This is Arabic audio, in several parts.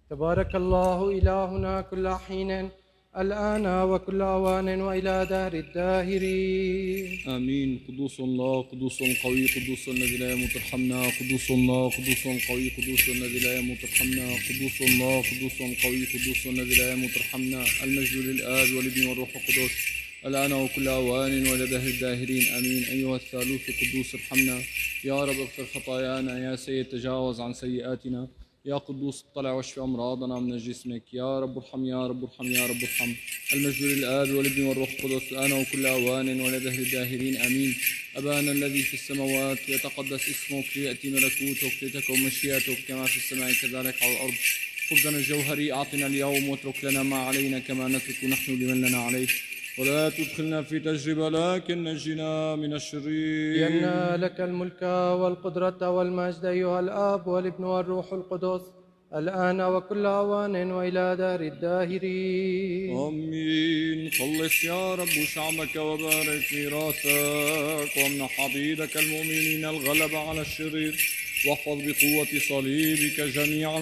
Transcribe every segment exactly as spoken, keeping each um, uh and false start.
تبارك الله إلهنا كل حين الآن وكل أوان وإلى دار الداهرين. آمين. قدوس الله قدوس قوي قدوس الذي لا يموت ارحمنا. قدوس الله قدوس قوي قدوس الذي لا يموت ارحمنا. قدوس الله قدوس قوي قدوس الذي لا يموت ارحمنا. المجد للآب والابن والروح القدس الآن وكل أوان وإلى دهر الداهرين. آمين. أيها الثالوث القدوس ارحمنا. يا رب اغفر خطايانا. يا سيد تجاوز عن سيئاتنا. يا قدوس اطلع واشف أمراضنا من جسمك. يا رب ارحم يا رب ارحم يا رب ارحم. المجد للآب والابن والروح القدس الآن وكل أوان وإلى دهر الداهرين. آمين. أبانا الذي في السماوات يتقدس اسمك. ليأتي ملكوتك. لتكن مشيئتك كما في السماء كذلك على الأرض. خبزنا الجوهري أعطنا اليوم واترك لنا ما علينا كما نترك نحن لمن لنا عليه. ولا تدخلنا في تجربة لكن نجنا من الشرير. لأن لك الملك والقدرة والمجد أيها الآب والابن والروح القدس الآن وكل أوان وإلى دار الداهرين. آمين. خلص يا رب شعبك وبارك ميراثك وامنح عبيدك المؤمنين الغلبة على الشرير. واحفظ بقوة صليبك جميع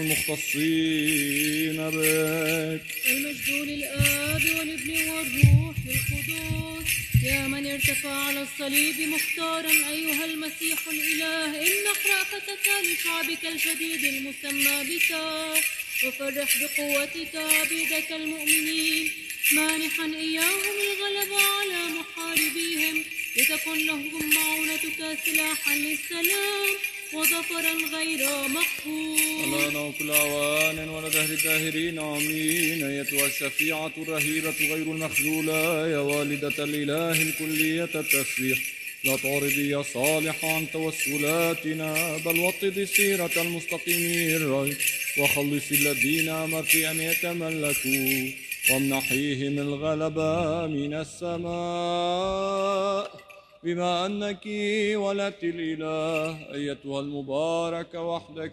المختصين بك. المجد للآب والابن والروح القدس. يا من ارتفع على الصليب مختارا أيها المسيح الإله، امنح رأفتك لشعبك الجديد المسمى بك، وفرح بقوتك عبيدك المؤمنين، مانحا إياهم الغلبة على محاربيهم، لتكن لهم معونتك سلاحا للسلام وظفرا غير مقهور. الآن وكل أوان ولا دهر الداهرين. آمين. أيتها الشفيعة الرهيبة غير المخذولة يا والدة الإله الكلية التسبيح، لا تعرضي يا صالح عن توسلاتنا، بل وطدي سيرة المستقيمين وخلصي الذين أمرت أن يتملكوا، وامنحيهم الغلبة من السماء، بما أنك ولدت الإله أيتها المباركة وحدك.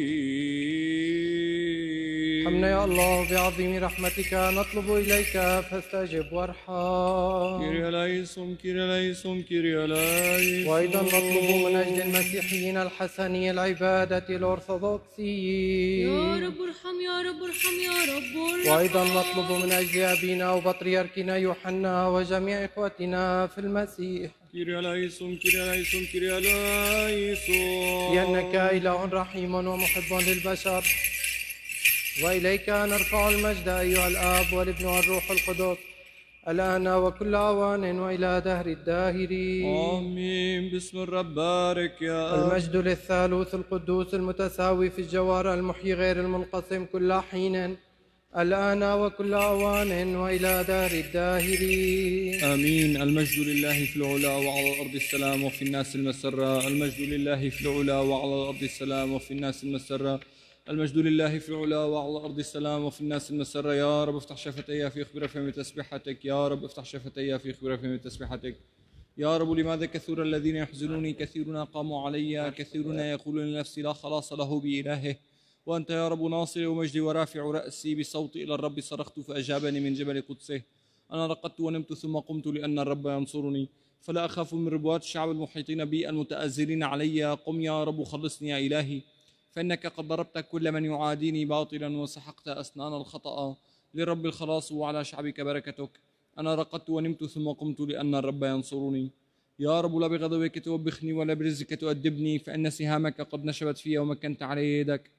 حمنا يا الله بعظيم رحمتك نطلب إليك فاستجب وارحم. كيريا ليسون كيريا ليسون كيريا ليسون. وأيضا نطلب من أجل المسيحيين الحسني العبادة الأرثوذكسيين. يا رب ارحم يا رب ارحم يا رب ارحم. وأيضا نطلب من أجل أبينا وبطريركنا يوحنا وجميع إخوتنا في المسيح. كيريا ليسون كيريا ليسون كيريا ليسون. لأنك إله رحيم ومحب للبشر، وإليك نرفع المجد أيها الآب والابن والروح القدس الآن وكل أوان وإلى دهر الداهرين. آمين. باسم الرب بارك يا المجد للثالوث القدوس المتساوي في الجوهر المحيي غير المنقسم كل حين الآن وكل أوان وإلى دار الداهرين. آمين. المجد لله في العلا وعلى الأرض السلام وفي الناس المسرة. المجد لله في العلا وعلى الأرض السلام وفي الناس المسرة. المجد لله في العلا وعلى الأرض السلام وفي الناس المسرة. يا رب افتح شفتي في خبر فم تسبحتك. يا رب افتح شفتي في خبر فم تسبحتك. يا رب لماذا كثر الذين يحزنوني، كثيرون قاموا علي، كثيرون يقولون لنفسي لا خلاص له بإلهه. وأنت يا رب ناصري ومجدي ورافع رأسي، بصوتي إلى الرب صرخت فأجابني من جبل قدسه. أنا رقدت ونمت ثم قمت لأن الرب ينصرني، فلا أخاف من ربوات الشعب المحيطين بي المتأزرين علي. قم يا رب خلصني يا إلهي، فإنك قد ضربت كل من يعاديني باطلا وسحقت أسنان الخطأ. لرب الخلاص وعلى شعبك بركتك. أنا رقدت ونمت ثم قمت لأن الرب ينصرني. يا رب لا بغضبك توبخني ولا برزقك تؤدبني، فإن سهامك قد نشبت في ومكنت علي يدك.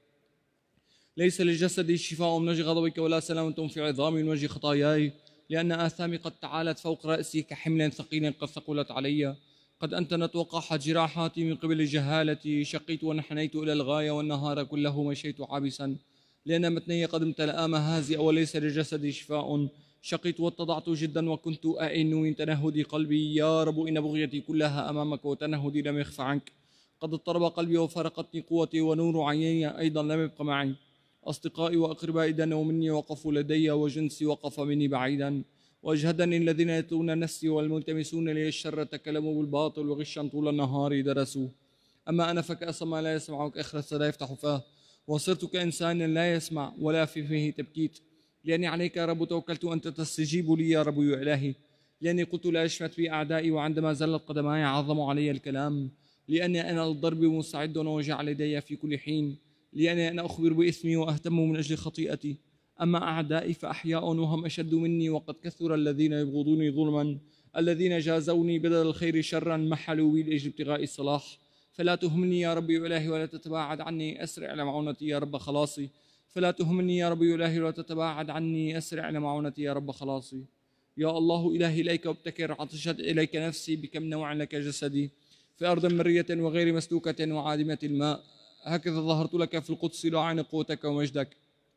ليس لجسدي شفاء من وجه غضبك ولا سلامة في عظامي من وجه خطاياي، لأن آثامي قد تعالت فوق رأسي كحمل ثقيل قد ثقلت علي. قد أنتنت وقاحت جراحاتي من قبل جهالتي، شقيت ونحنيت إلى الغاية والنهار كله مشيت عابسا، لأن متني قد امتلأ مهازئ وليس لجسدي شفاء. شقيت واتضعت جدا وكنت أئن من تنهد قلبي. يا رب إن بغيتي كلها أمامك وتنهدي لم يخف عنك. قد اضطرب قلبي وفارقتني قوتي ونور عيني أيضا لم يبق معي. أصدقائي وأقربائي دنوا مني وقفوا لدي، وجنسي وقف مني بعيدا. وأجهدني الذين يتقون نفسي والملتمسون لي الشر تكلموا بالباطل وغشا طول النهار درسوا. أما أنا فكأسما لا يسمع وكأخرس لا يفتح فاه، وصرت كإنسان لا يسمع ولا في فيه تبكيت. لأني عليك يا رب توكلت أنت تستجيب لي يا رب يا إلهي. لأني قلت لا أشمت في أعدائي، وعندما زلت قدماي عظموا علي الكلام. لأني أنا للضرب مستعد ووجع لدي في كل حين. لأني أنا أخبر بإثمي وأهتم من أجل خطيئتي. أما أعدائي فأحياء وهم أشد مني، وقد كثر الذين يبغضوني ظلما، الذين جازوني بدل الخير شرا، محلوا بي لأجل ابتغاء الصلاح. فلا تهمني يا ربي إلهي ولا تتباعد عني، أسرع لمعونتي يا رب خلاصي. فلا تهمني يا ربي إلهي ولا تتباعد عني، أسرع لمعونتي يا رب خلاصي. يا الله إلهي إليك أبتكر، عطشت إليك نفسي، بكم نوع لك جسدي، في أرض مرية وغير مسلوكة وعادمة الماء. هكذا ظهرت لك في القدس لأعين قوتك ومجدك،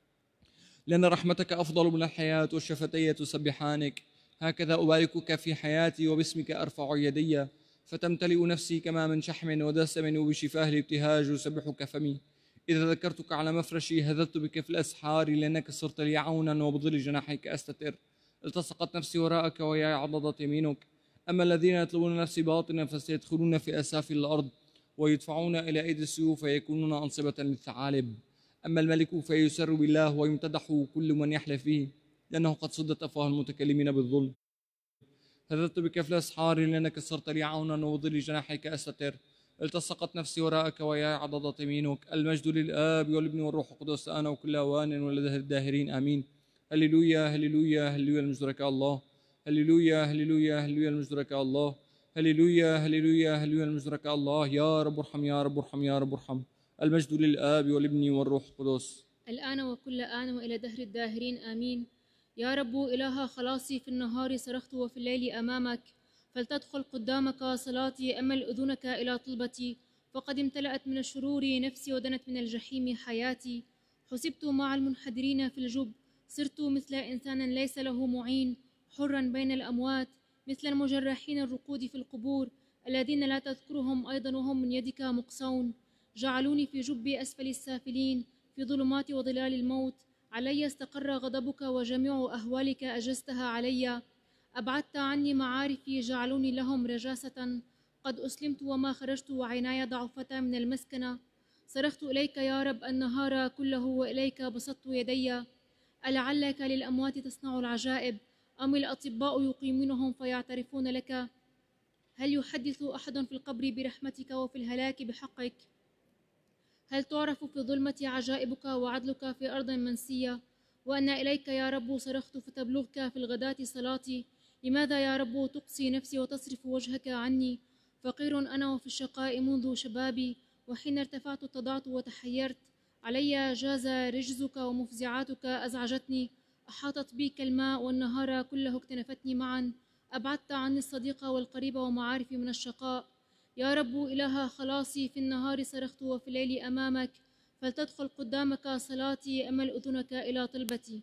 لأن رحمتك أفضل من الحياة والشفتي تسبحانك. هكذا أباركك في حياتي وباسمك أرفع يدي، فتمتلئ نفسي كما من شحم ودسم، وبشفاه الابتهاج يسبحك فمي. إذا ذكرتك على مفرشي هذلت بك في الأسحار، لأنك صرت لي عونا وبظل جناحك أستتر. التصقت نفسي وراءك وياي عضدت يمينك. أما الذين يطلبون نفسي باطنا فسيدخلون في أسافل الأرض، ويدفعون إلى أيدي السيوف فيكونون أنصبة للثعالب. أما الملك فيسر بالله ويمتدح كل من يحلف به، لأنه قد صدت أفواه المتكلمين بالظلم. هذلت بك في الأسحار، لأنك صرت لي عونا وظل جناحك أستتر. التصقت نفسي وراءك وياي عضدت يمينك. المجد للآب والابن والروح القدس الآن وكل أوان ولدهر الداهرين آمين. هللويا هللويا هللويا المجد لك الله. هللويا هللويا هللويا المجد لك الله. هللويا هللويا هللويا المجد لك الله. يا رب ارحم يا رب ارحم يا رب ارحم. المجد للآب والابن والروح القدس الآن وكل آن وإلى دهر الداهرين آمين. يا رب إله خلاصي، في النهار صرخت وفي الليل أمامك، فلتدخل قدامك صلاتي، أمل أذنك إلى طلبتي. فقد امتلأت من الشرور نفسي ودنت من الجحيم حياتي. حسبت مع المنحدرين في الجب، صرت مثل إنسان ليس له معين، حرا بين الأموات، مثل المجرحين الرقود في القبور، الذين لا تذكرهم أيضا وهم من يدك مقصون. جعلوني في جب أسفل السافلين، في ظلمات وظلال الموت. علي استقر غضبك، وجميع أهوالك أجزتها علي. أبعدت عني معارفي، جعلوني لهم رجاسة. قد أسلمت وما خرجت، وعيناي ضعفتا من المسكنة. صرخت إليك يا رب النهار كله، وإليك بسطت يدي. ألعلك للأموات تصنع العجائب، أم الأطباء يقيمونهم فيعترفون لك؟ هل يحدث أحد في القبر برحمتك وفي الهلاك بحقك؟ هل تعرف في الظلمة عجائبك وعدلك في أرض منسية؟ وأنا إليك يا رب صرخت، فتبلغك في الغداة صلاتي. لماذا يا رب تقصي نفسي وتصرف وجهك عني؟ فقير أنا وفي الشقاء منذ شبابي، وحين ارتفعت اتضعت وتحيرت. علي جاز رجزك ومفزعاتك أزعجتني. أحاطت بي كالماء، والنهار كله اكتنفتني معا. أبعدت عني الصديق والقريب ومعارفي من الشقاء. يا رب إله خلاصي، في النهار صرخت وفي الليل أمامك، فلتدخل قدامك صلاتي، أمل أذنك إلى طلبتي.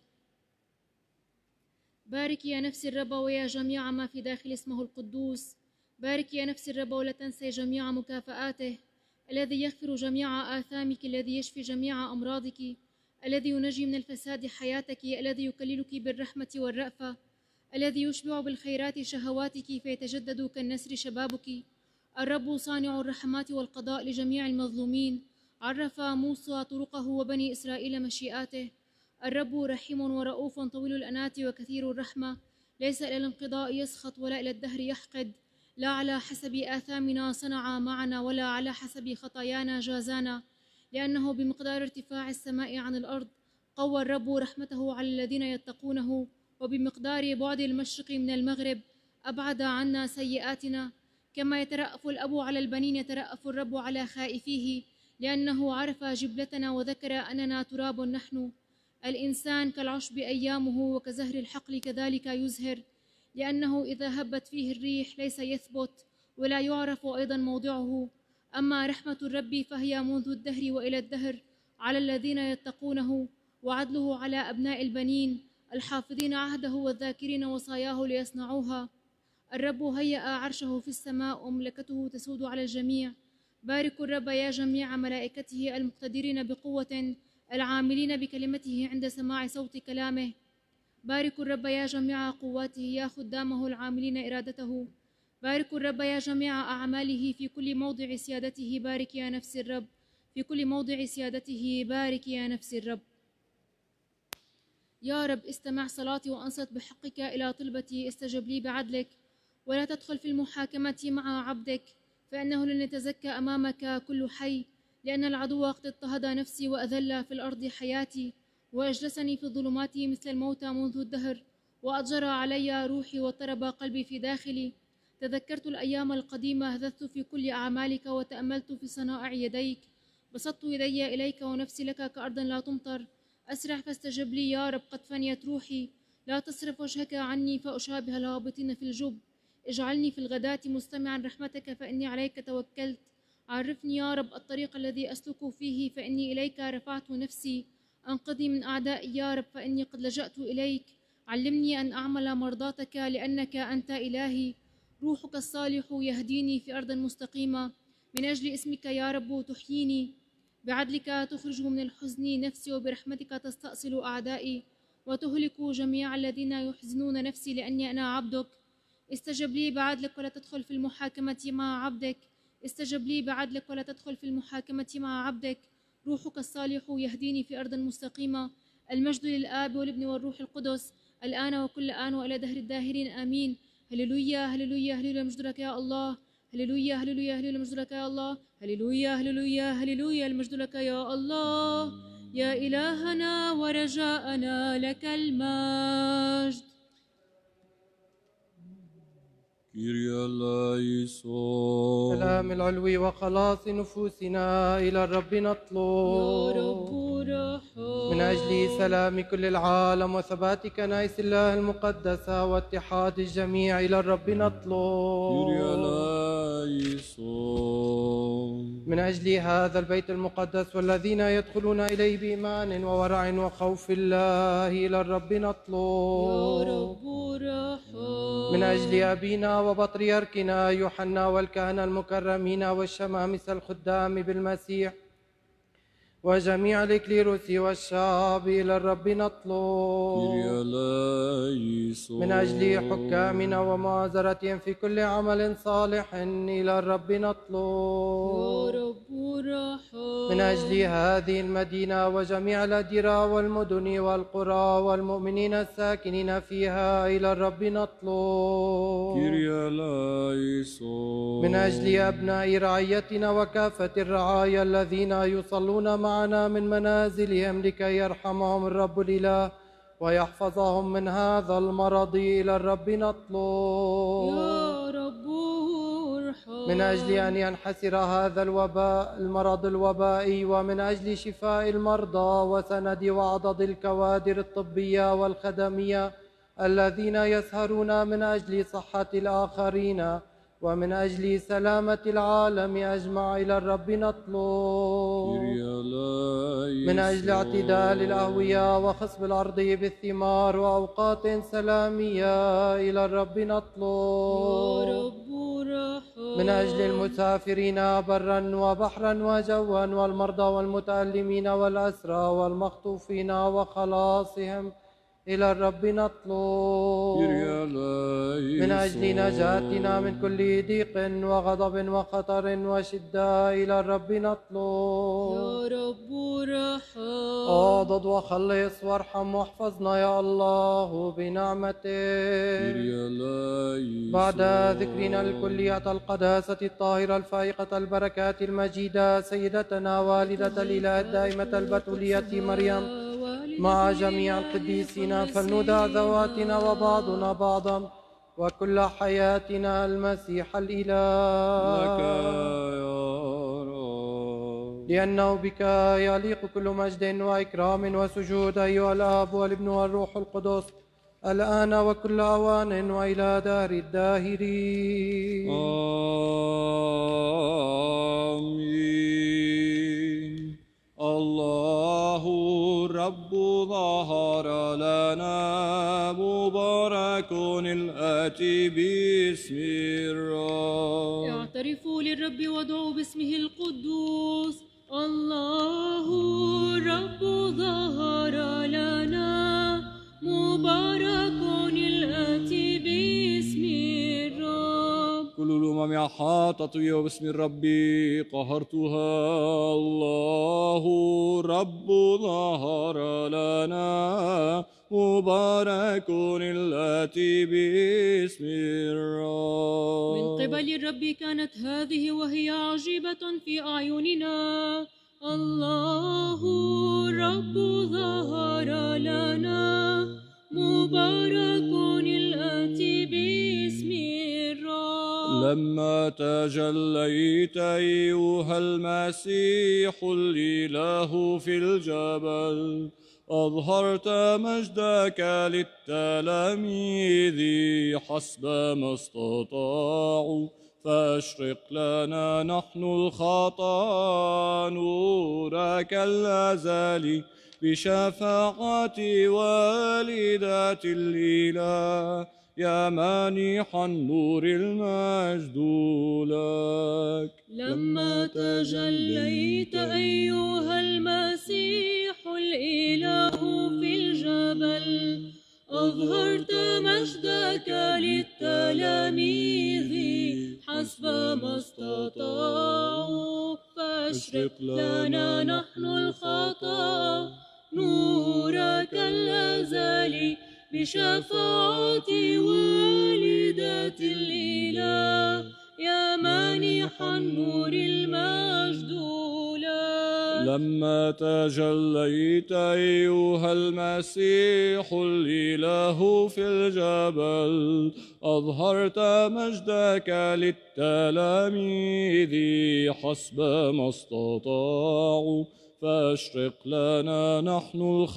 بارك يا نفسي الرب، ويا جميع ما في داخل اسمه القدوس. بارك يا نفسي الرب، ولا تنسي جميع مكافآته، الذي يغفر جميع آثامك، الذي يشفي جميع أمراضك، الذي ينجي من الفساد حياتك، الذي يكللك بالرحمة والرأفة، الذي يشبع بالخيرات شهواتك فيتجدد كالنسر شبابك. الرب صانع الرحمات والقضاء لجميع المظلومين، عرف موسى طرقه وبني إسرائيل مشيئاته. الرب رحيم ورؤوف طويل الأنات وكثير الرحمة، ليس إلى الانقضاء يسخط ولا إلى الدهر يحقد. لا على حسب آثامنا صنع معنا، ولا على حسب خطايانا جازانا، لأنه بمقدار ارتفاع السماء عن الأرض قوى الرب رحمته على الذين يتقونه، وبمقدار بعد المشرق من المغرب أبعد عنا سيئاتنا. كما يترأف الأب على البنين، يترأف الرب على خائفيه، لأنه عرف جبلتنا وذكر أننا تراب نحن. الإنسان كالعشب أيامه، وكزهر الحقل كذلك يزهر، لأنه إذا هبت فيه الريح ليس يثبت، ولا يعرف أيضا موضعه. أما رحمة الرب فهي منذ الدهر وإلى الدهر على الذين يتقونه، وعدله على أبناء البنين، الحافظين عهده والذاكرين وصاياه ليصنعوها. الرب هيأ عرشه في السماء، ومملكته تسود على الجميع. باركوا الرب يا جميع ملائكته، المقتدرين بقوة، العاملين بكلمته عند سماع صوت كلامه. باركوا الرب يا جميع قواته، يا خدامه العاملين إرادته. باركوا الرب يا جميع أعماله في كل موضع سيادته. بارك يا نفس الرب في كل موضع سيادته. بارك يا نفس الرب. يا رب استمع صلاتي وأنصت بحقك إلى طلبتي. استجب لي بعدلك، ولا تدخل في المحاكمة مع عبدك، فإنه لن يتزكى أمامك كل حي. لأن العدو قد اضطهد نفسي وأذل في الأرض حياتي، وأجلسني في الظلمات مثل الموتى منذ الدهر، وأضجر علي روحي واضطرب قلبي في داخلي. تذكرت الأيام القديمة، هذثت في كل أعمالك وتأملت في صنائع يديك. بسطت يدي إليك ونفسي لك كأرض لا تمطر. أسرع فاستجب لي يا رب، قد فنيت روحي. لا تصرف وجهك عني فأشابه الهابطين في الجب. اجعلني في الغداة مستمعا رحمتك، فإني عليك توكلت. عرفني يا رب الطريق الذي أسلك فيه، فإني إليك رفعت نفسي. أنقذني من أعدائي يا رب، فإني قد لجأت إليك. علمني أن أعمل مرضاتك، لأنك أنت إلهي. روحك الصالح يهديني في أرض مستقيمة. من أجل اسمك يا رب تحييني. بعدلك تخرج من الحزن نفسي، وبرحمتك تستأصل أعدائي، وتهلك جميع الذين يحزنون نفسي، لأني أنا عبدك. استجب لي بعدلك ولا تدخل في المحاكمة مع عبدك. استجب لي بعدلك ولا تدخل في المحاكمة مع عبدك. روحك الصالح يهديني في أرض مستقيمة. المجد للآب والابن والروح القدس، الآن وكل آن وإلى دهر الداهرين آمين. هللويا هللويا هللويا، مجد لك يا الله. هللويا هللويا هللويا، مجد لك يا الله. هللويا هللويا هللويا، المجد لك يا الله. يا إلهنا ورجاءنا لك المجد. كيريا لايسون. سلام العلو وخلاص نفوسنا إلى الرب نطلب. يا رب رحم. من أجل سلام كل العالم وثبات كنائس الله المقدسة واتحاد الجميع إلى الرب نطلب. كيريا لايسون. من أجل هذا البيت المقدس والذين يدخلون إليه بإيمان وورع وخوف الله إلى الرب نطلب. يا رب رحم. من أجل أبينا وبطريركنا يوحنا والكهنة المكرمين والشمامسة الخدام بالمسيح وجميع الإكليروس والشعب إلى الرب نطلب. كيريا لايسون. من أجل حكامنا ومعذرتهم في كل عمل صالح إلى الرب نطلب. يا رب رحم. من أجل هذه المدينة وجميع الأديرة والمدن والقرى والمؤمنين الساكنين فيها إلى الرب نطلب. كيريا لايسون. من أجل أبناء رعيتنا وكافة الرعايا الذين يصلون معنا من منازلهم، لكي يرحمهم الرب الإله ويحفظهم من هذا المرض إلى الرب نطلب. يا رب ارحم. من أجل أن ينحسر هذا الوباء المرض الوبائي، ومن أجل شفاء المرضى وسند وعضد الكوادر الطبية والخدمية الذين يسهرون من أجل صحة الآخرين، ومن أجل سلامة العالم أجمع إلى الرب نطلب. كيريا لايسون. من أجل اعتدال الأهوية وخصب الأرض بالثمار وأوقات سلامية إلى الرب نطلب. يا رب رحم. من أجل المسافرين برا وبحرا وجوا والمرضى والمتألمين والأسرى والمخطوفين وخلاصهم إلى الرب نطلب. كيريا لايسون. من أجل نجاتنا من كل ضيق وغضب وخطر وشدة إلى الرب نطلب. يا رب رحم. اعضد وخلص وارحم واحفظنا يا الله بنعمتك. كيريا لايسون. بعد ذكرنا الكلية القداسة الطاهرة الفائقة البركات المجيدة سيدتنا والدة الإله الدائمة البتولية مريم مع جميع القديسين، فلندع ذواتنا وبعضنا بعضا وكل حياتنا المسيح الإله. لك يا رب. لأنه بك يليق كل مجد وإكرام وسجود أيها الآب والابن والروح القدس، الآن وكل أوان وإلى دار الداهرين. آمين. الله الرب ظهر لنا، مبارك الآتي باسم الرب. اعترفوا للرب وادعوا باسمه القدوس. الله الرب ظهر لنا، مبارك الآتي باسم الرب. كل الأمم أحاطت بي وباسم الرب قهرتها. الله رب ظهر لنا مبارك التي باسم الرب. من قبل الرب كانت هذه وهي عجيبة في أعيننا. الله رب ظهر لنا مبارك الآتي باسم الرب. لما تجليت أيها المسيح الإله في الجبل أظهرت مجدك للتلاميذ حسب ما استطاعوا، فاشرق لنا نحن الخطا نورك الأزلي بشفاعة والدة الإله، يا مانح النور المجد لك. لما تجليت أيها المسيح الإله في الجبل أظهرت مجدك للتلاميذ حسب ما استطاعوا، فاشرق لنا نحن الخطا نورك الأزلي بشفاعة والدة الإله، يا مانح النور المجد لك. لما تجليت أيها المسيح الإله في الجبل أظهرت مجدك للتلاميذ حسب ما استطاعوا، فاشرق لنا نحن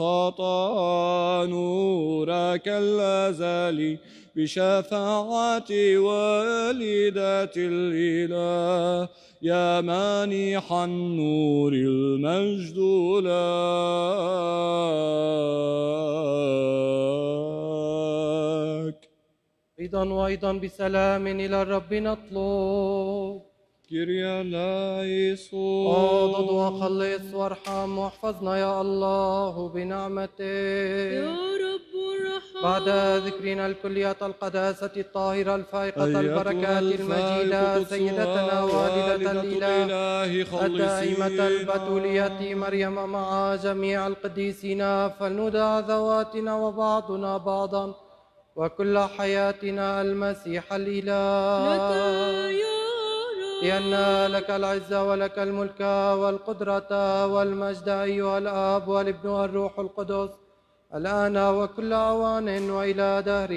الخطا نورك الأزلي بشفاعة والدة الإله، يا مانح النور المجد لك. أيضا وأيضا بسلام إلى الرب نطلب. كيريا لايسون. اعضد وخلص وارحم واحفظنا يا الله بنعمتك. يا رب ارحم. بعد ذكرنا الكلية القداسة الطاهرة الفائقة البركات المجيدة سيدتنا والدة الإله الدائمة البتولية مريم مع جميع القديسين، فلندع ذواتنا وبعضنا بعضا وكل حياتنا المسيح الإله. لأن لك العزة ولك الملك والقدرة والمجد أيها الآب والابن والروح القدس، الآن وكل أوان وإلى دهر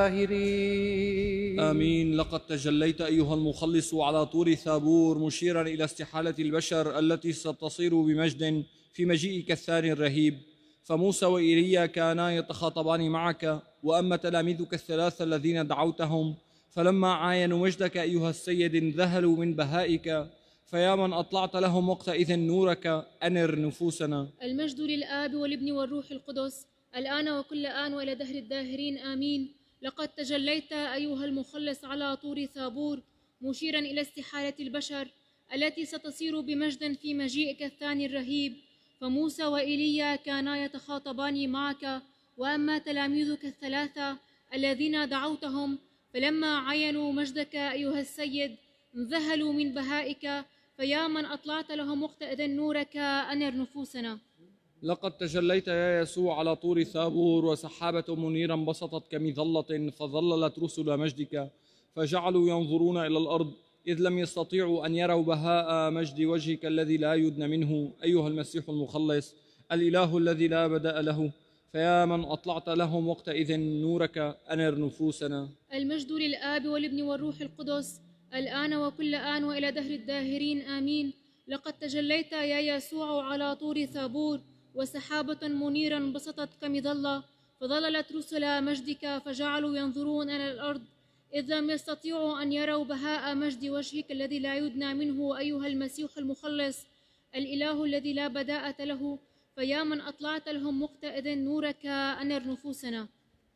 الداهرين. آمين. لقد تجليت أيها المخلص على طور ثابور مشيرا إلى استحالة البشر التي ستصير بمجد في مجيئك الثاني الرهيب، فموسى وإيليا كانا يتخاطبان معك، وأما تلاميذك الثلاثة الذين دعوتهم فلما عاينوا مجدك أيها السيد انذهلوا من بهائك، فيا من أطلعت لهم وقتئذ نورك أنر نفوسنا. المجد للآب والابن والروح القدس الآن وكل آن وإلى دهر الداهرين آمين. لقد تجليت أيها المخلص على طور ثابور مشيرا إلى استحالة البشر التي ستصير بمجد في مجيئك الثاني الرهيب، فموسى وإيليا كانا يتخاطبان معك، وأما تلاميذك الثلاثة الذين دعوتهم فلما عينوا مجدك أيها السيد انذهلوا من بهائك، فيا من أطلعت لهم وقتئذ نورك أنر نفوسنا. لقد تجليت يا يسوع على طور ثابور وسحابة منيرة انبسطت كمظلة فظللت رسل مجدك، فجعلوا ينظرون إلى الأرض إذ لم يستطيعوا أن يروا بهاء مجد وجهك الذي لا يدنى منه أيها المسيح المخلص الإله الذي لا بدأ له، فيا من أطلعت لهم وقتئذ نورك أنر نفوسنا. المجد للآب والابن والروح القدس الآن وكل آن وإلى دهر الداهرين آمين. لقد تجليت يا يسوع على طور ثابور وسحابة منيرة انبسطت كمظلة فظللت رسل مجدك، فجعلوا ينظرون إلى الأرض إذ لم يستطيعوا أن يروا بهاء مجد وجهك الذي لا يدنى منه أيها المسيح المخلص الإله الذي لا بداءة له، فيا من أطلعت لهم وقتئذ نورك أنر نفوسنا.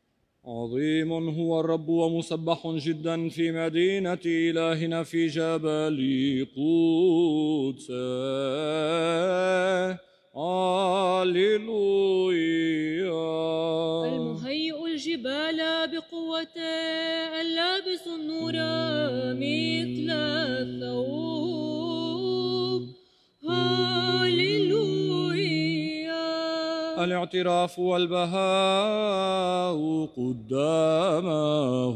عظيم هو الرب ومسبح جدا في مدينة إلهنا في جبل قدسه. هاليلويا. المهيئ الجبال بقوة القوة اللابس النور مثل الثوب. هاليلويا. الاعتراف والبهاء قدامه.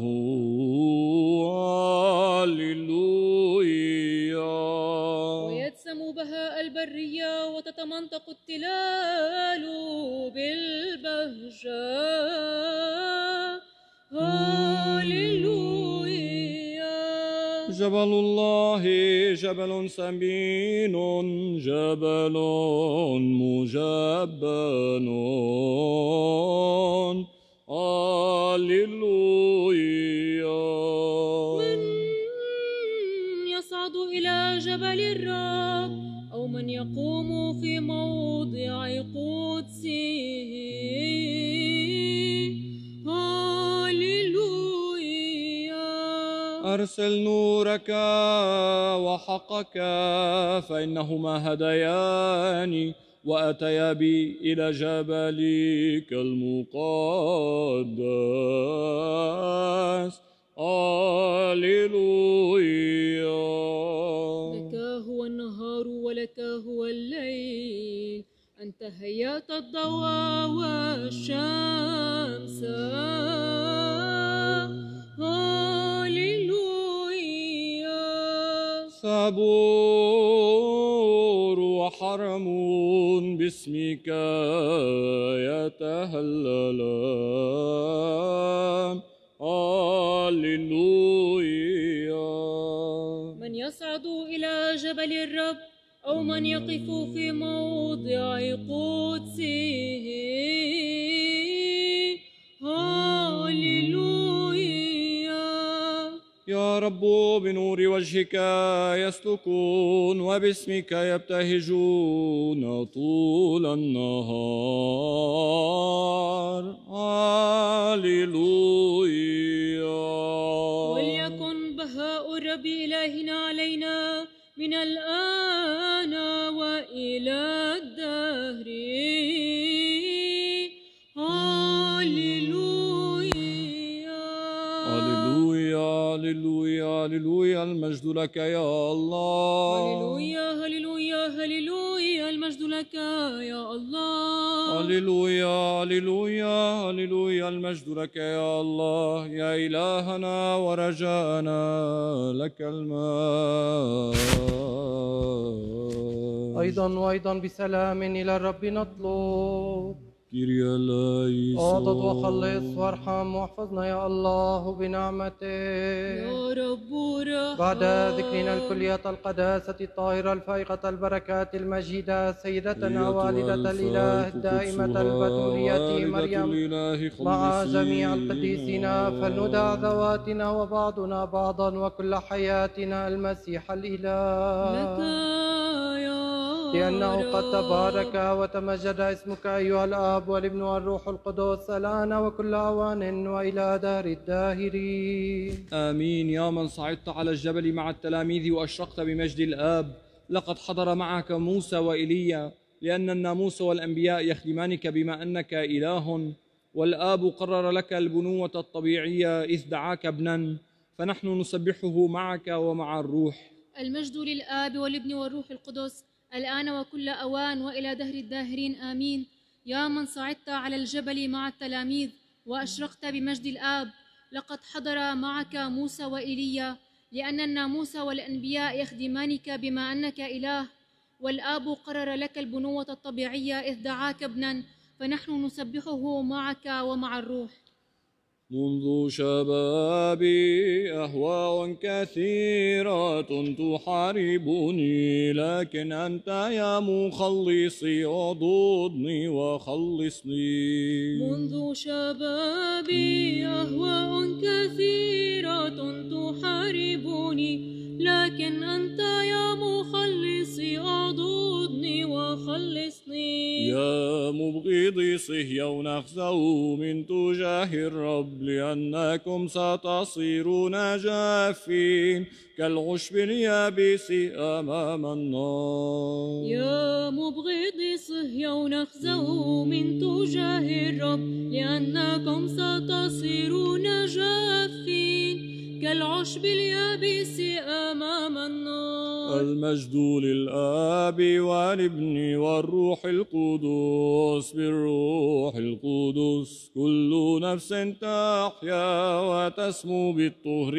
هاليلويا. ويدسم بهاء البرية وتتمنطق التلال بالبهجة. هاليلويا. جبل الله جبل سمين جبل مجبن. هاليلويا. من يصعد إلى جبل الرب أو من يقوم في موضع قدسه. هاليلويا. أرسل نورك وحقك فإنهما هدياني وأتيا بي إلى جبلك المقدس. هاليلويا. لك هو النهار ولك هو الليل، أنت هيأت الضوء والشمس. هاليلويا. صبور وحرم باسمك يتهللان. هاليلويا. من يصعد إلى جبل الرب أو من يقف في موضع قدسه. هاليلويا. يا رب بنور وجهك يسلكون وباسمك يبتهجون طول النهار. هاليلويا. وليكن بهاء الرب إلهنا علينا من الآن وإلى الدهر. هاليلويا. هاليلويا. هاليلويا. هاليلويا. المجد لك يا الله. هاليلويا. هاليلويا. هاليلويا. المجد لك يا الله. هاليلويا. هاليلويا. هاليلويا. المجد لك يا الله. يا إلهنا ورجاءنا لك المجد. أيضا وأيضا بسلام إلى الرب نطلب. كيريا لايسون. اعضد وخلص وارحم واحفظنا يا الله بنعمتك. يا رب رحم. بعد ذكرنا الكلية القداسة الطاهرة الفائقة البركات المجيدة سيدتنا والدة الإله الدائمة البتولية مريم مع جميع القديسين فلندع ذواتنا وبعضنا بعضا وكل حياتنا المسيح الإله. لك يا لأنه قد رب. تبارك وتمجد اسمك أيها الآب والابن والروح القدس الآن وكل أوان وإلى دار الداهرين. آمين. يا من صعدت على الجبل مع التلاميذ وأشرقت بمجد الآب، لقد حضر معك موسى وإيليا، لأن الناموس والأنبياء يخدمانك بما أنك إله، والآب قرر لك البنوة الطبيعية إذ دعاك ابنا، فنحن نسبحه معك ومع الروح. المجد للآب والابن والروح القدس الآن وكل أوان وإلى دهر الداهرين آمين. يا من صعدت على الجبل مع التلاميذ وأشرقت بمجد الآب، لقد حضر معك موسى وإيليا، لأن الناموس والأنبياء يخدمانك بما أنك إله، والآب قرر لك البنوة الطبيعية إذ دعاك ابنا، فنحن نسبحه معك ومع الروح. منذ شبابي أهواء كثيرة تحاربني، لكن أنت يا مخلصي اعضدني وخلصني. منذ شبابي أهواء كثيرة تحاربني، لكن أنت يا مخلصي اعضدني وخلصني. يا مبغضي صهيون اخزوا من تجاه الرب، لأنكم ستصيرون جافين كالعشب اليابس أمام النار. يا مبغضي صهيون اخزوا من تجاه الرب، لأنكم ستصيرون جافين كالعشب اليابس أمام النار. المجد للآب والابن والروح القدس بالروح القدس. كل نفس تحيا وتسمو بالطهر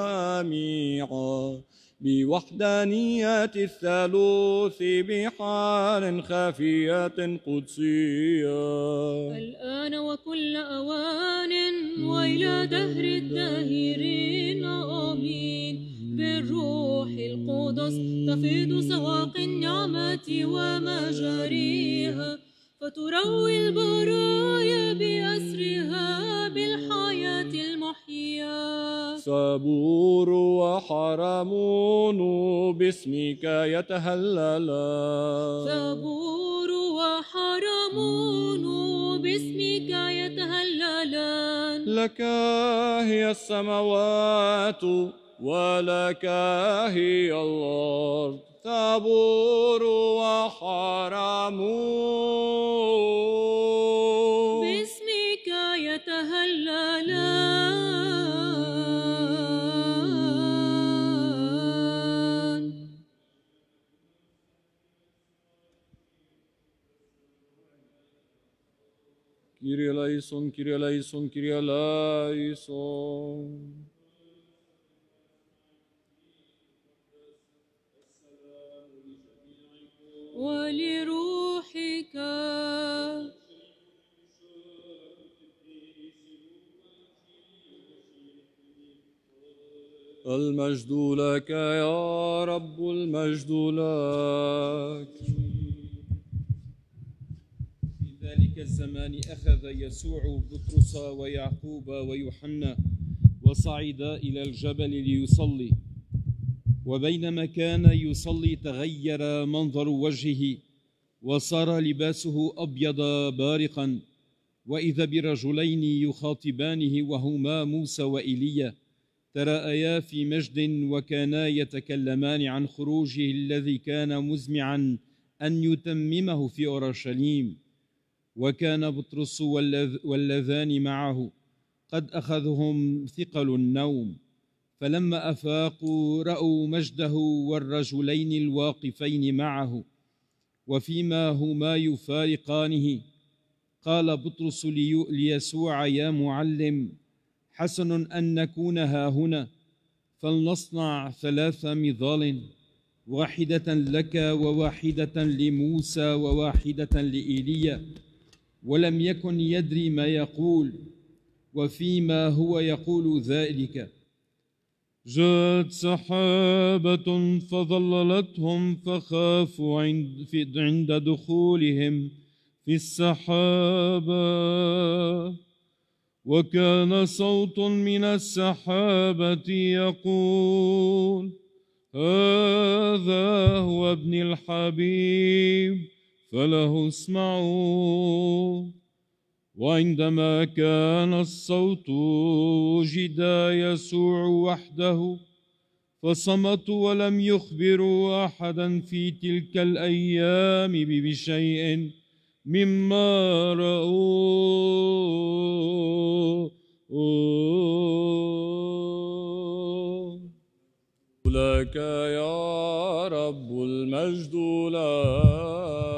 لامعا بوحدانية الثالوث بحال خفية قدسية الآن وكل أوان وإلى دهر الداهرين آمين. بالروح القدس تفيض سواق النعمة ومجاريها فتروي البرايا بأسرها بالحياة المحياة. صبور وحرمون باسمك يتهللان. صبور وحرمون باسمك يتهللان. لك هي السماوات ولك هي الأرض. صبور وحرمون باسمك يتهللان. Kyrie eleison, Kyrie eleison, Kyrie eleison. ولروحك المجد لك يا رب، المجد لك. في ذلك الزمان أخذ يسوع بطرس ويعقوب ويوحنا وصعد إلى الجبل ليصلي. وبينما كان يصلي تغير منظر وجهه وصار لباسه أبيض بارقا، وإذا برجلين يخاطبانه وهما موسى وإيليا تراءيا في مجد وكانا يتكلمان عن خروجه الذي كان مزمعا أن يتممه في أورشليم. وكان بطرس واللذان معه قد أخذهم ثقل النوم، فلما أفاقوا رأوا مجده والرجلين الواقفين معه. وفيما هما يفارقانه قال بطرس ليسوع: يا معلم، حسن أن نكون هاهنا، فلنصنع ثلاث مظال، واحدة لك وواحدة لموسى وواحدة لإيليا. ولم يكن يدري ما يقول، وفيما هو يقول ذلك جاءت سحابة فظللتهم فخافوا عند, عند دخولهم في السحابة، وكان صوت من السحابة يقول: هذا هو ابن الحبيب فله اسمعوا. وعندما كان الصوت وجد يسوع وحده، فصمتوا ولم يخبروا أحدا في تلك الأيام بشيء مما رأوا. لك يا رب، المجد لك.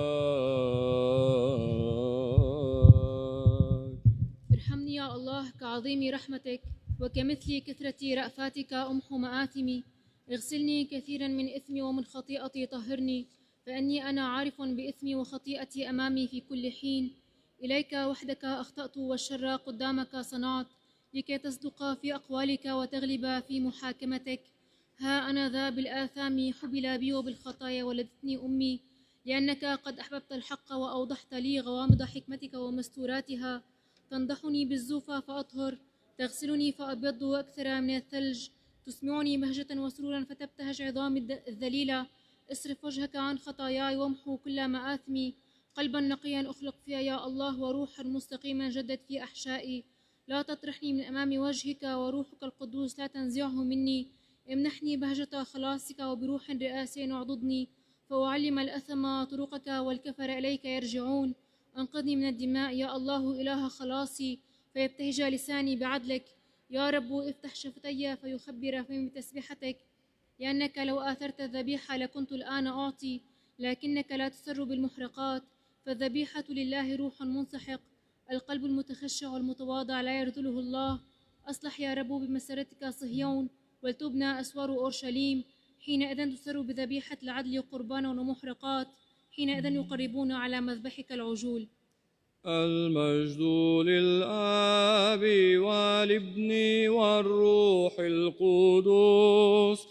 ارحمني يا الله كعظيم رحمتك، وكمثل كثرة رأفاتك أمحو مآثمي. اغسلني كثيرا من إثمي ومن خطيئتي طهرني، فأني أنا عارف بإثمي وخطيئتي أمامي في كل حين. إليك وحدك أخطأت والشر قدامك صنعت، لكي تصدق في أقوالك وتغلب في محاكمتك. ها أنا ذا بالآثام حبل بي وبالخطايا ولدتني أمي، لأنك قد أحببت الحق وأوضحت لي غوامض حكمتك ومستوراتها. تنضحني بالزوفى فأطهر، تغسلني فأبيض أكثر من الثلج. تسمعني بهجة وسرورا فتبتهج عظام الذليلة. اصرف وجهك عن خطاياي وامحو كل مآثمي. قلبا نقيا أخلق فيها يا الله، وروحا مستقيما جدد في أحشائي. لا تطرحني من أمام وجهك، وروحك القدوس لا تنزعه مني. امنحني بهجة خلاصك، وبروح رئاسي اعضدني، فأعلم الأثم طرقك والكفر إليك يرجعون. أنقذني من الدماء يا الله إله خلاصي، فيبتهج لساني بعدلك. يا رب افتح شفتي فيخبر فمي بتسبيحتك، لأنك لو آثرت الذبيحة لكنت الآن أعطي، لكنك لا تسر بالمحرقات، فالذبيحة لله روح منسحق، القلب المتخشع والمتواضع لا يرذله الله. أصلح يا رب بمسرتك صهيون، ولتبنى أسوار أورشليم، حينئذ تسر بذبيحة العدل قربانا ومحرقات، حينئذ يقربون على مذبحك العجول. المجد للآب والابن والروح القدس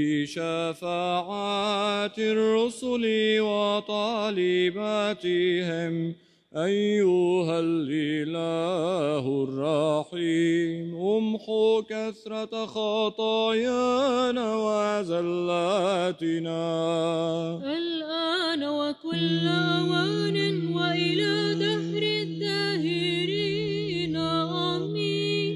بشفاعة الرسل وطالباتهم، أيها الإله الرحيم امحو كثرة خطايانا وزلاتنا الآن وكل أوان وإلى دهر الداهرين آمين.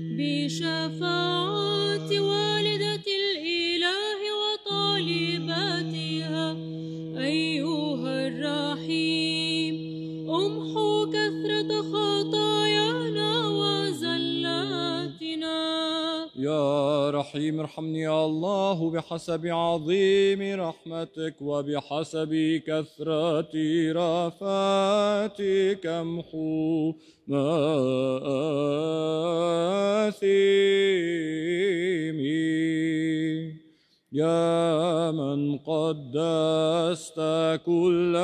بشفاعة والدة الإله وطالباتها، أيها الرحيم امحو كثرة خطايانا وزلاتنا. يا رحيم ارحمني يا الله بحسب عظيم رحمتك وبحسب كثرة رأفاتك امحو مآثمي. يا من قدست كل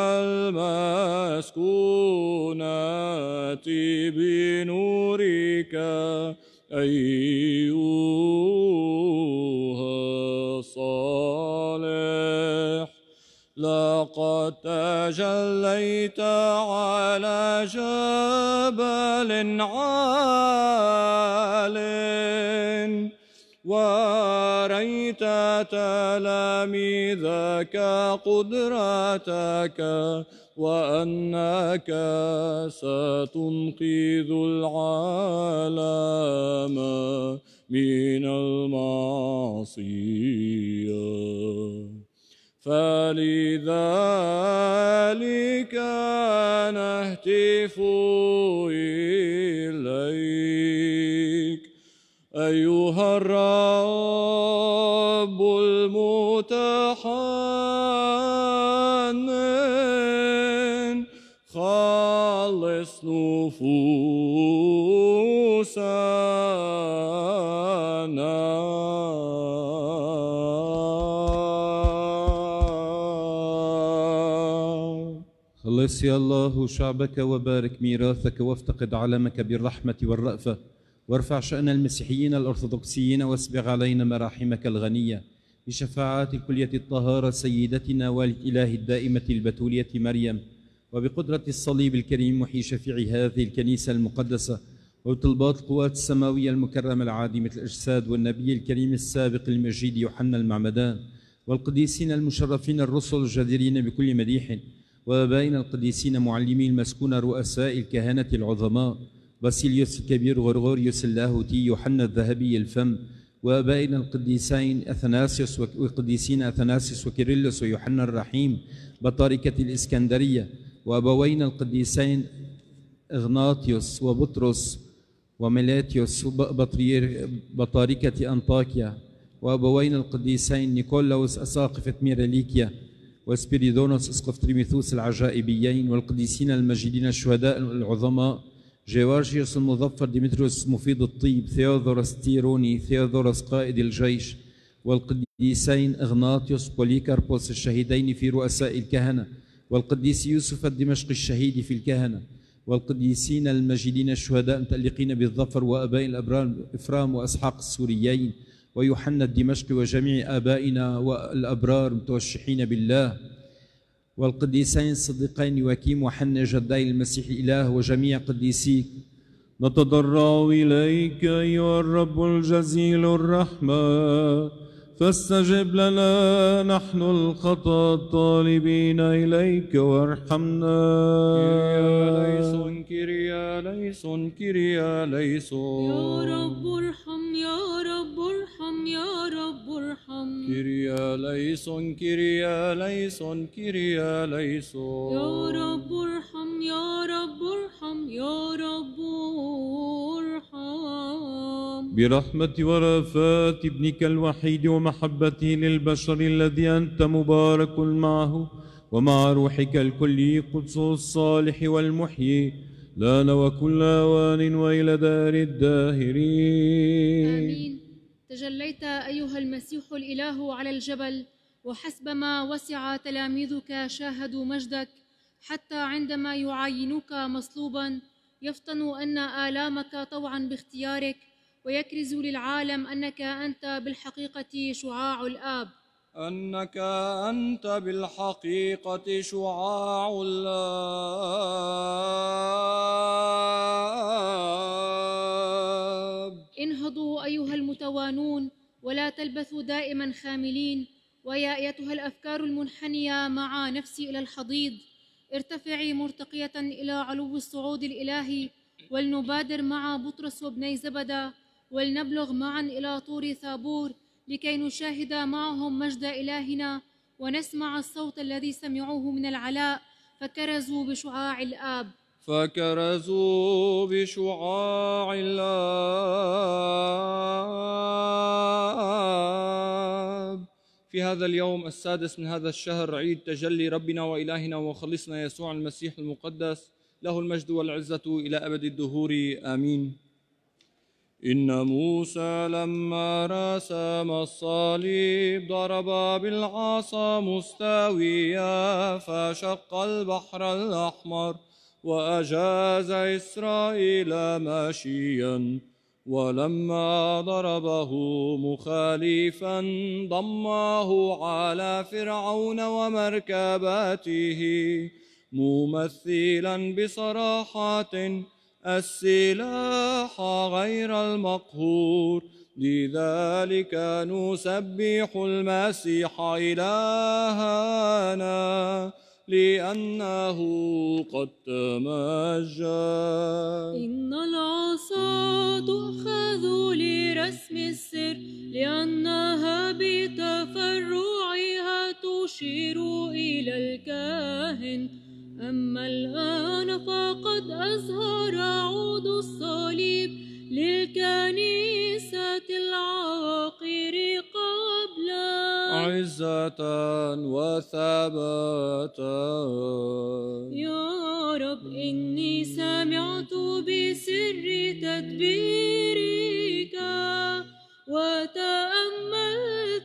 المسكونات بنورك، أيها الصالح لقد تجليت على جبل عال، وريت تلاميذك قدرتك، وأنك ستنقذ العالم من المعصية. فلذلك نهتف إليك أيها الرب المتحنن، خلص نفوسنا. خلص يا الله شعبك وبارك ميراثك، وافتقد علمك بالرحمة والرأفة، وارفع شأن المسيحيين الأرثوذكسيين، واسبغ علينا مراحمك الغنية بشفاعات كلية الطهارة سيدتنا والد إله الدائمة البتولية مريم، وبقدرة الصليب الكريم محيي شفيع هذه الكنيسة المقدسة، وبطلبات القوات السماوية المكرمة العادمة الأجساد، والنبي الكريم السابق المجيد يوحنا المعمدان، والقديسين المشرفين الرسل الجديرين بكل مديح، وآبائنا القديسين معلمي المسكونة رؤساء الكهنة العظماء باسيليوس الكبير، غرغوريوس اللاهوتي، يوحنا الذهبي الفم، وآبائنا القديسين أثناسيوس وقديسين أثناسيوس وكيرلس ويوحنا الرحيم بطاركة الإسكندرية، وأبوينا القديسين إغناطيوس وبطرس وميلاتيوس بطاركة أنطاكيا، وأبوينا القديسين نيكولاوس أساقفة ميراليكيا، وسبيريدونوس اسقف تريميثوس العجائبيين، والقديسين المجيدين الشهداء العظماء جيورجيوس المظفر، ديمتريوس مفيد الطيب، ثيودوروس تيروني، ثيودوروس قائد الجيش، والقديسين إغناطيوس بوليكاربوس الشهيدين في رؤساء الكهنة، والقديس يوسف الدمشقي الشهيد في الكهنة، والقديسين المجيدين الشهداء المتألقين بالظفر، وآباء الأبرار إفرام وأسحاق السوريين، ويوحنا الدمشقي، وجميع آبائنا والأبرار متوشحين بالله، والقديسين الصديقين يواكيم وحنا جداي المسيح الإله، وجميع قديسيك. نتضرع إليك أيها الرب الجزيل الرحمة، فاستجب لنا نحن الخطأ الطالبين إليك وارحمنا. كيريا ليسون كيريا ليسون يا رب ارحم، يا رب ارحم، يا رب ارحم. كيريا ليسون كيريا ليسون كيريا ليسون يا رب ارحم، يا رب ارحم، يا رب ارحم. برحمة ورافات ابنك الوحيد ومحبته للبشر الذي أنت مبارك معه ومع روحك الكلي قدس الصالح والمحيي لنا وكل آوان وإلى دار الداهرين. آمين. تجليت أيها المسيح الإله على الجبل، وحسبما وسع تلاميذك شاهدوا مجدك، حتى عندما يعاينوك مصلوبا يفطنوا أن آلامك طوعا باختيارك، ويكرز للعالم أنك أنت بالحقيقة شعاع الآب. أنك أنت بالحقيقة شعاع الآب. انهضوا أيها المتوانون ولا تلبثوا دائما خاملين، ويا أيتها الأفكار المنحنية مع نفسي إلى الحضيض، ارتفعي مرتقية إلى علو الصعود الإلهي، ولنبادر مع بطرس وابني زبدة، ولنبلغ معا إلى طور ثابور لكي نشاهد معهم مجد إلهنا، ونسمع الصوت الذي سمعوه من العلاء، فكرزوا بشعاع الآب. فكرزوا بشعاع الآب. في هذا اليوم السادس من هذا الشهر، عيد تجلي ربنا وإلهنا ومخلصنا يسوع المسيح المقدس، له المجد والعزة إلى أبد الدهور آمين. إن موسى لما رسم الصليب ضرب بالعصا مستويا، فشق البحر الأحمر وأجاز إسرائيل ماشيا، ولما ضربه مخالفا ضمه على فرعون ومركباته، ممثلا بصراحات السلاح غير المقهور. لذلك نسبح المسيح إلهنا، لأنه قد تمجد. إن العصا تؤخذ لرسم السر، لأنها بتفرعها تشير إلى الكاهن. أما الآن فقد أظهر عود الصليب للكنيسة العاقر قبلا عزة وثباتا. يا رب إني سمعت بسر تدبيرك، وتأملت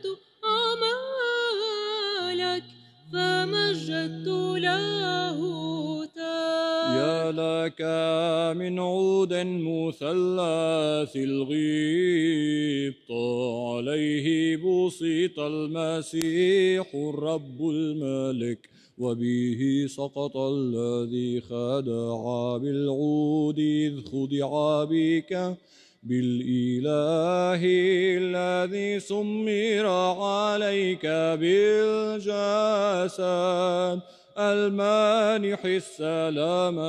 أعمالك فمجدت لاهوتا. يا لك من عود مثلث الغبط، عليه بسيط المسيح الرب الملك، وبه سقط الذي خدع بالعود إذ خدع بك بالإله الذي سمر عليك بالجسد المانح السلام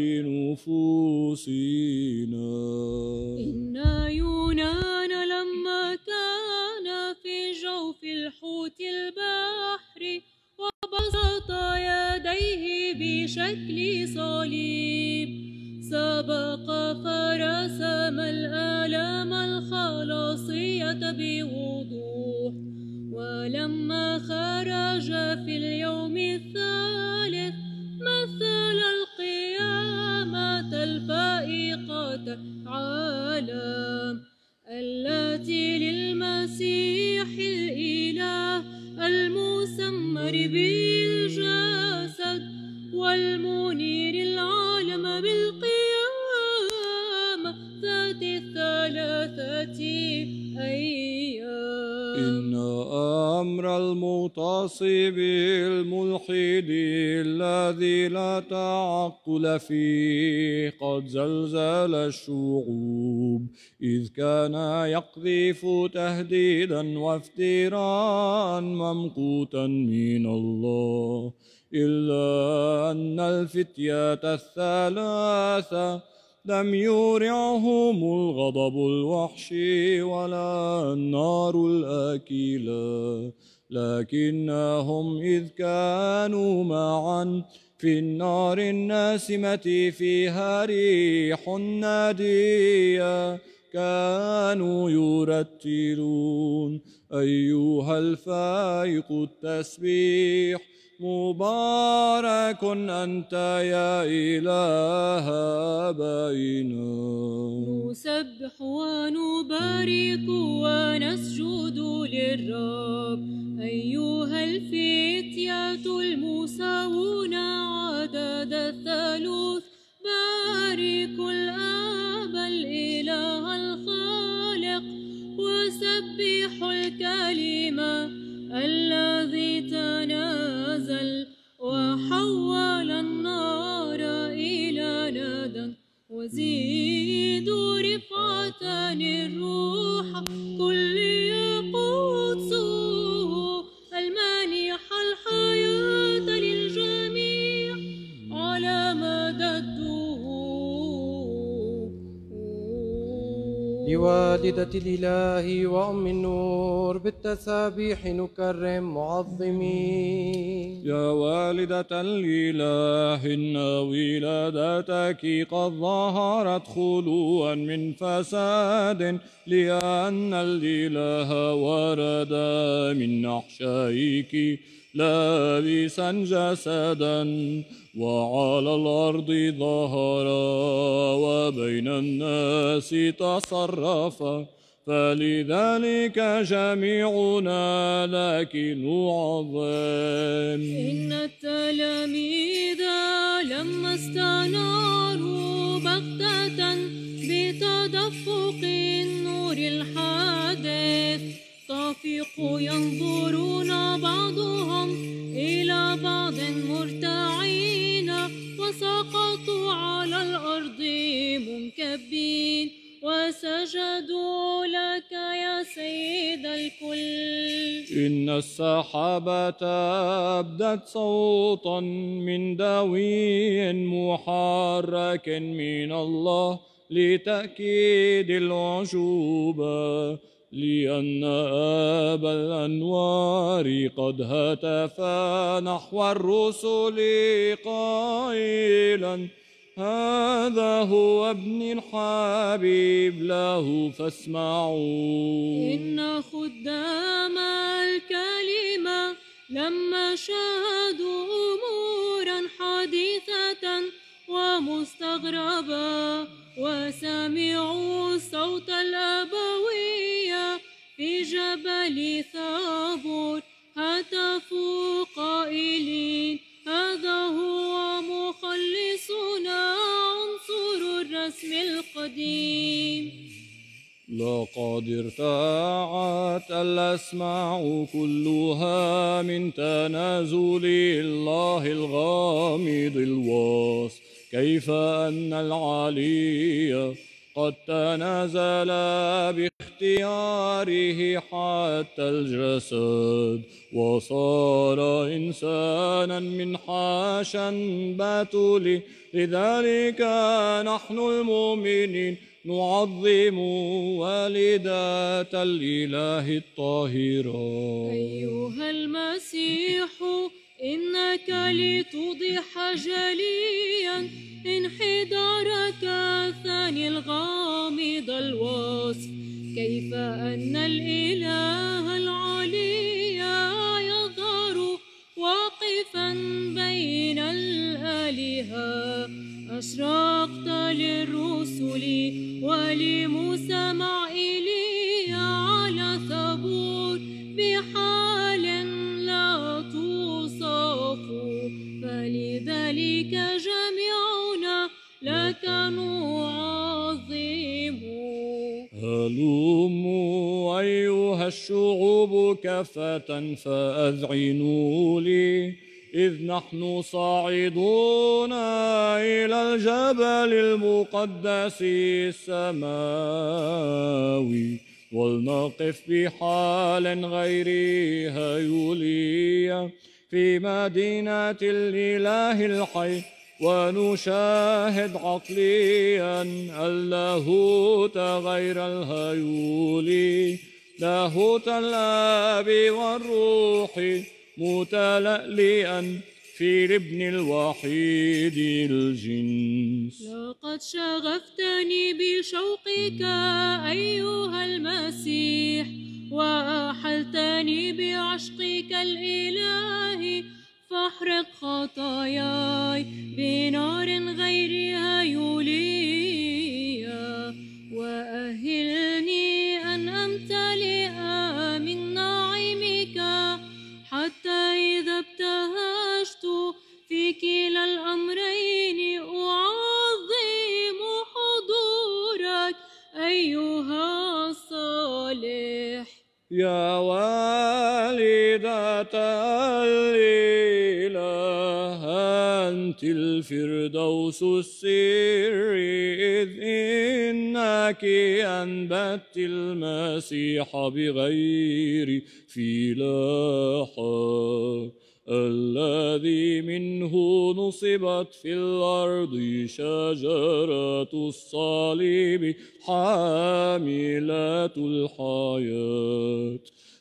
لنفوسنا. إن يونان لما كان في جوف الحوت البحر وبسط يديه بشكل صليب، سبق فرسم الآلام الخلاصية بوضوح. ولما خرج في اليوم الثالث مثل القيامة الفائقة عالم، التي للمسيح الإله المسمر بالجسد والمنير العالم بالقيامة ذات الثلاثة أيام. إن أمر المغتصب الملحد الذي لا تعقل فيه قد زلزل الشعوب، إذ كان يقذف تهديدا وافتراء ممقوتا من الله. إلا أن الفتية الثلاثة لم يورعهم الغضب الوحشي ولا النار الآكلة، لكنهم إذ كانوا معا في النار الناسمة فيها ريح نادية كانوا يرتلون أيها الفائق التسبيح مبارك أنت يا إله آبائنا. نسبح ونبارك ونسجد للرب أيها الفتية المساوون عدد الثالوث باركوا الآب الإله الخالق وسبحوا الكلمة الذي تنازل وحول النار إلى ندى وزيدوا رفعة الروح كل قدسه المانح الحياة للجميع على مدى الدهور. لوالدة الإله وأم النور بالتسابيح نكرم معظمين. يا والدة الإله إن ولادتك قد ظهرت خلوا من فساد لأن الإله ورد من أحشائك لابسا جسدا وعلى الأرض ظهرا وبين الناس تصرفا فلذلك جميعنا لك نعظم. إن التلاميذ لما استناروا بغتة بتدفق النور الحادث طافقوا ينظرون بعضهم إلى بعض مرتعين وسقطوا على الأرض منكبين وسجدوا لك يا سيد الكل. إن السحابة أبدت صوتا من دوي محرك من الله لتأكيد العجوبة لأن آب الأنوار قد هتف نحو الرسل قائلا هذا هو ابن الحبيب له فاسمعوا. إن خدام الكلمة لما شاهدوا أمورا حديثة ومستغربة وسمعوا صوت الأبوية في جبل ثابور هتفوا قائلين هذا هو مخلصنا عنصر الرسم القديم. لقد ارتاعت الأسماع كلها من تنازل الله الغامض الواص كيف أن العلي قد تنازل باختياره حتى الجسد وصار إنسانا من حاشا بتول لذلك نحن المؤمنين نعظم والدة الإله الطاهرة. أيها المسيح إنك لتوضح جليا انحدارك الثاني الغامض الوصف كيف أن الإله العلي يظهر واقفا بين الآلهة. أشرقت للرسل ولموسى مع إيليا على ثبور بحال لا توصف فلذلك جميعنا لك نعظم. هلموا أيها الشعوب كافة فأذعنوا لي إذ نحن صاعدون إلى الجبل المقدس السماوي ولنقف بحال غير هيولية في مدينة الإله الحي ونشاهد عقليا اللاهوت غير الهيولي لاهوت الآب والروح متلألئا في الابن الوحيد الجنس. لقد شغفتني بشوقك أيها المسيح، وأحلتني بعشقك الإلهي، فاحرق خطاياي بنار غيرها يوليا، وأهلني أن أمتلئ من نعيمك، حتى إذا ابتهجت في كلا الأمرين أعظم حضورك أيها الصالح. يا والدة الإله أنت الفردوس السر، إذ إنك أنبت المسيح بغير فلاحة، الذي منه نصبت في الأرض شجرة الصليب حاملة الحياة.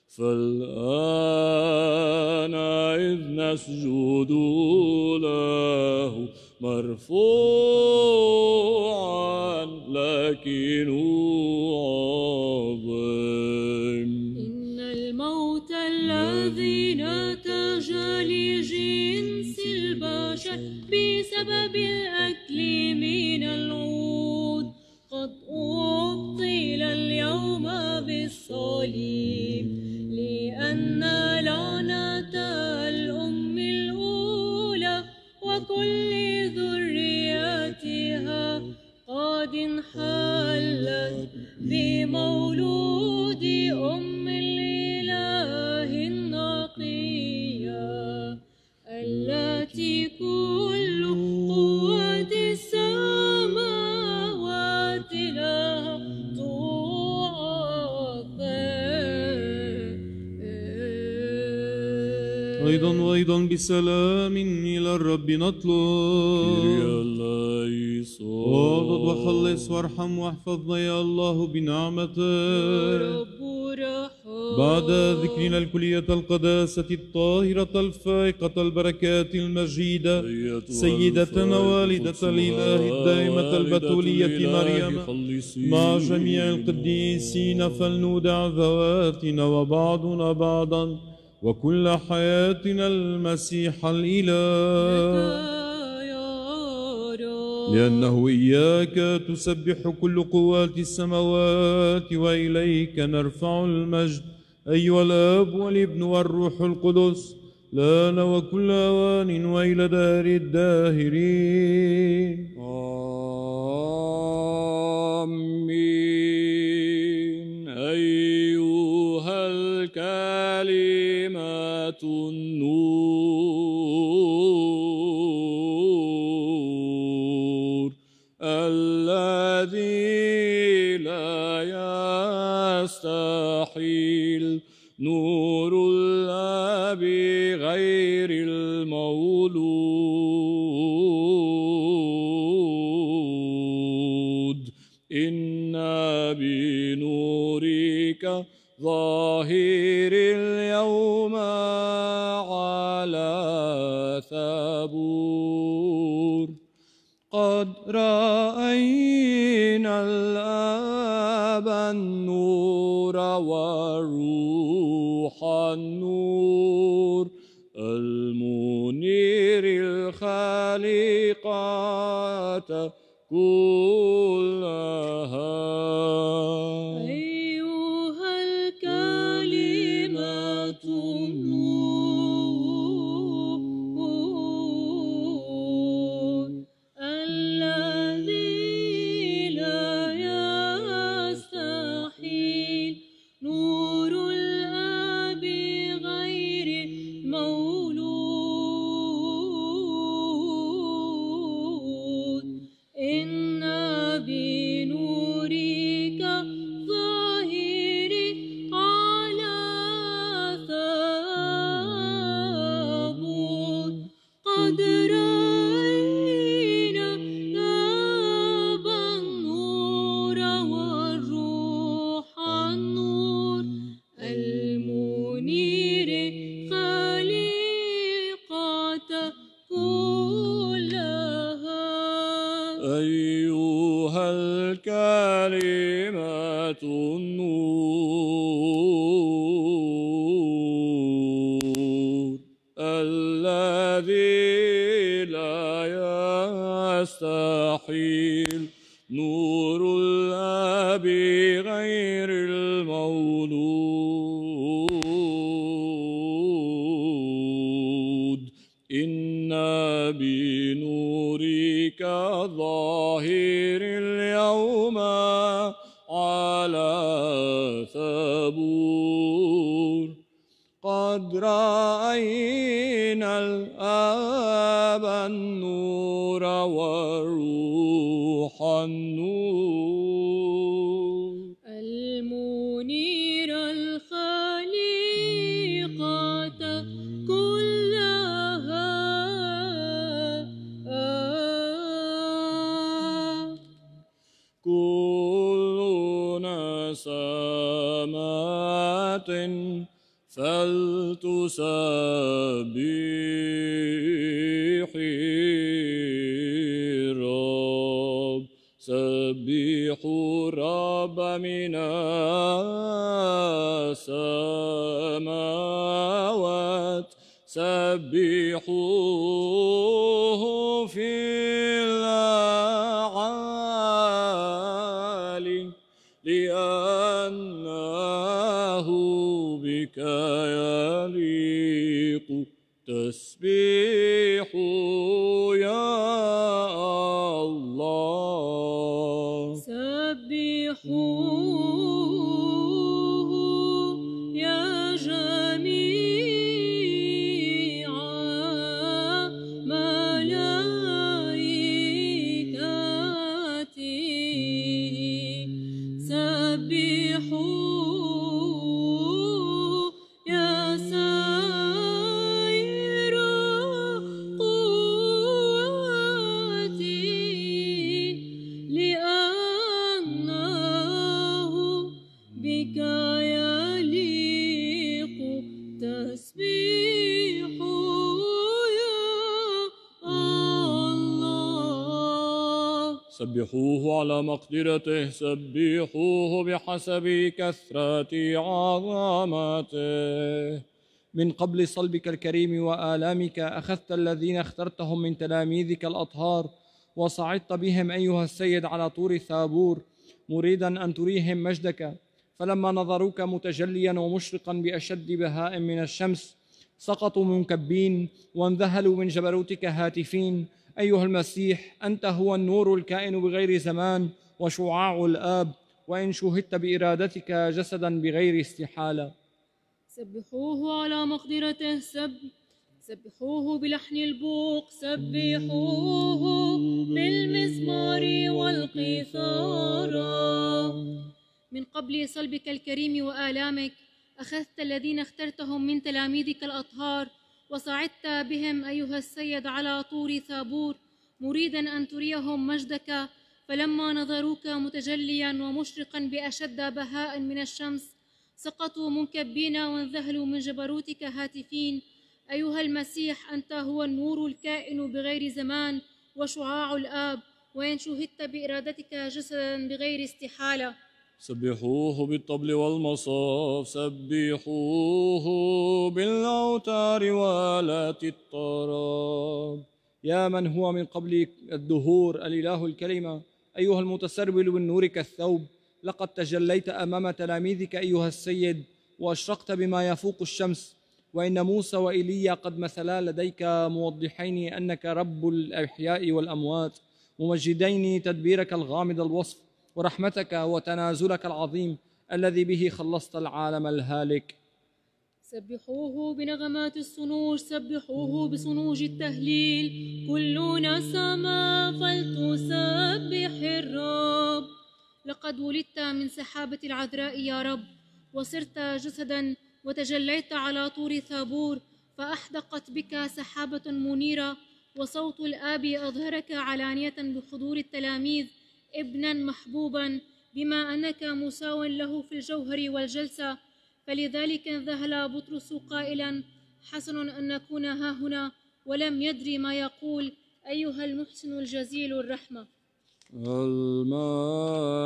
فالآن إذ نسجد له مرفوعا لكن عظيم. إن الموت الذي نتج لجنس البشر بسبب الأكل من العود قد أبطل اليوم بالصليب، لأن لعنة الأم الأولى وكل ذريتها قد انحلت بمولود أم الإله النقية، التي كل قوة السماوات لها تعظم. أيضا وأيضا بسلام إلى الرب نطلب. واضد وخلص وارحم واحفظنا يا الله بنعمتك. بعد ذكرنا الكلية القداسة الطاهرة الفائقة البركات المجيدة سيدتنا والدة الإله الدائمة البتولية مريم مع جميع القديسين، فلنودع ذواتنا وبعضنا بعضا وكل حياتنا المسيح الإله، لأنه إياك تسبح كل قوات السماوات وإليك نرفع المجد أيها الآب والابن والروح القدس، لان وكل أوان وإلى دار الداهرين. آمين. أيها الكلمات النور الذي لا يستحيل نور الآب غير المولود، إنا بنورك ظاهر اليوم على ثبور قد رأينا الآب النور والروح النور المنير الخالقات كلها. أيها الكلمات النور الذي لا يستحيل نور الآب غير المولود، إنا بنورك ظاهر على ثبور قد رأينا الآب النور والروح النور المنير خالقات الكلمة النور الذي لا يستحيل نور الآب غير المولود إنا بنورك ظاهر اليوم على ثبور قد رأينا الآب النور والروح النور المنير الخليقة كلها كل نسمات فلتسبحي الرب سبحوا الرب من السماوات سبحوه في الأعالي لأنه بك يليق تسبيح يا الله سبحوه يا جميع ملائكته سبحوه يا سائر قوتي لأنه بك يليق تسبيح يا الله سبحوه على مقدرته سبحوه بحسب كثرة عظمته من قبل صلبك الكريم وآلامك أخذت الذين اخترتهم من تلاميذك الأطهار وصعدت بهم أيها السيد على طور ثابور مريدا أن تريهم مجدك فلما نظروك متجليا ومشرقا بأشد بهاء من الشمس سقطوا منكبين وانذهلوا من جبروتك هاتفين أيها المسيح أنت هو النور الكائن بغير زمان وشعاع الآب وإن شوهدت بإرادتك جسدا بغير استحالة سبحوه على مقدرته سب سبحوه بلحن البوق سبحوه بالمزمار والقيثارة من قبل صلبك الكريم وآلامك أخذت الذين اخترتهم من تلاميذك الأطهار وصعدت بهم أيها السيد على طور ثابور مريدا أن تريهم مجدك فلما نظروك متجليا ومشرقا بأشد بهاء من الشمس سقطوا منكبين وانذهلوا من جبروتك هاتفين أيها المسيح أنت هو النور الكائن بغير زمان وشعاع الآب وإن شوهدت بإرادتك جسدا بغير استحالة سبحوه بالطبل والمصاف سبحوه بالأوتار والات الطراب يا من هو من قبل الدهور الإله الكلمة أيها المتسربل بالنور كالثوب لقد تجليت أمام تلاميذك أيها السيد وأشرقت بما يفوق الشمس وإن موسى وإيليا قد مثلا لديك موضحين أنك رب الأحياء والأموات ممجدين تدبيرك الغامض الوصف ورحمتك وتنازلك العظيم الذي به خلصت العالم الهالك سبحوه بنغمات الصنوج سبحوه بصنوج التهليل كل نسمة فلتسبح الرب لقد ولدت من سحابة العذراء يا رب وصرت جسدا وتجليت على طور ثابور فأحدقت بك سحابة منيرة وصوت الآب أظهرك علانية بحضور التلاميذ ابنا محبوبا بما أنك مساو له في الجوهر والجلسة فلذلك انذهل بطرس قائلا حسن أن نكون ها هنا ولم يدري ما يقول أيها المحسن الجزيل الرحمة المجد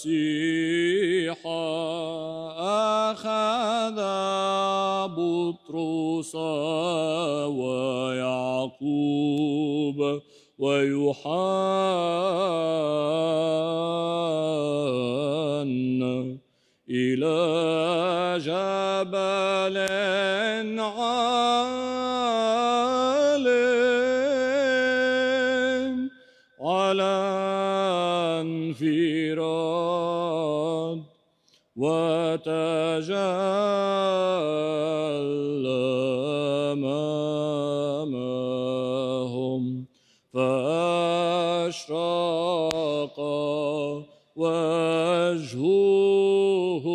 المسيح أخذ بطرس ويعقوب ويوحنا إلى جبل عال على انفراد وتجلى أمامهم فأشرق وجهه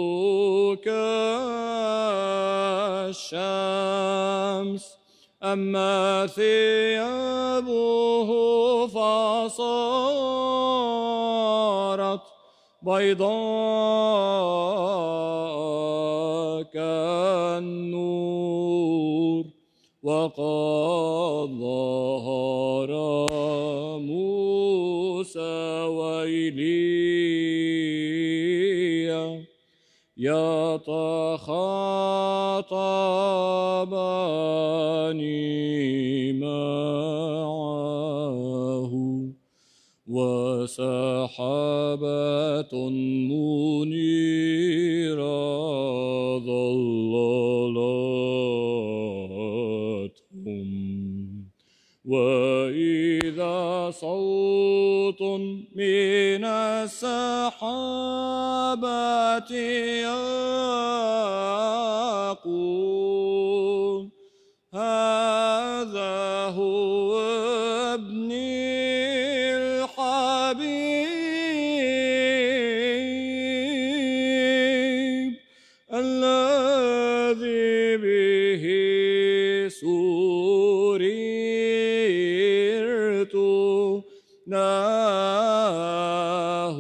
كالشمس أما ثيابه فصارت بيضاء كالنور وقد ظهر موسى وإيليا يتخاطبان معه وسحابة منيرة ظللتهم وإذا صوت من السحابة يقول هذا هو ابني الحبيب الذي به سررت له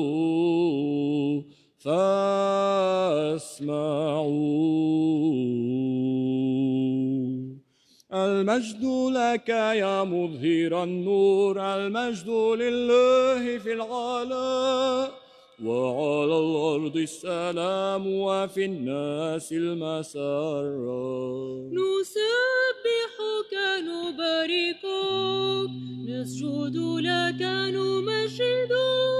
فاسمعوا. المجد لك يا مظهر النور، المجد لله في العلاء، وعلى الأرض السلام وفي الناس المسرة. نسبحك نباركك نسجد لك نمجدك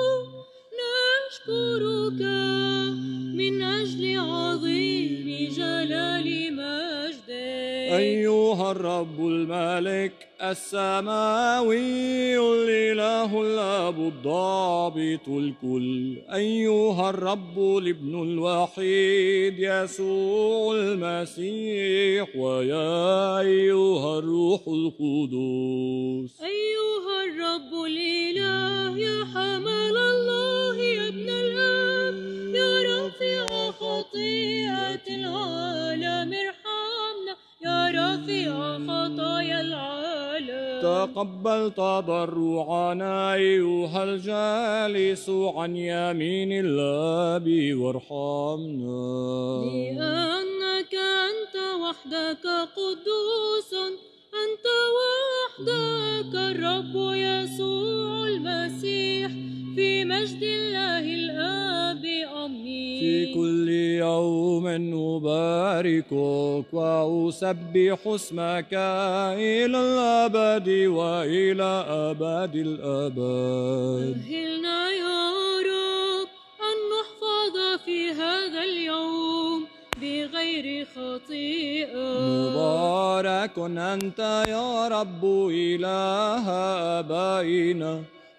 نشكرك من أجل عظيم جلال مجدك. أيها الرب الملك السماوي الإله الآب الضابط الكل، أيها الرب الابن الوحيد يسوع المسيح، ويا أيها الروح القدس. أيها الرب الإله يا حمل الله يا ابن الآب، يا رافع خطيئة العالم ارحمنا، يا رافع خطايا العالم. تقبل تضرعنا أيها الجالس عن يمين الآب وارحمنا، لأنك أنت وحدك قدوس، أنت وحدك الرب يسوع المسيح، في مجد الله الآب آمين. في كل يوم أباركك وأسبح اسمك إلى الأبد وإلى أبد الآباد. أهلنا يا رب أن نحفظ في هذا اليوم بغير خطيئة. مبارك أنت يا رب إله آبائنا،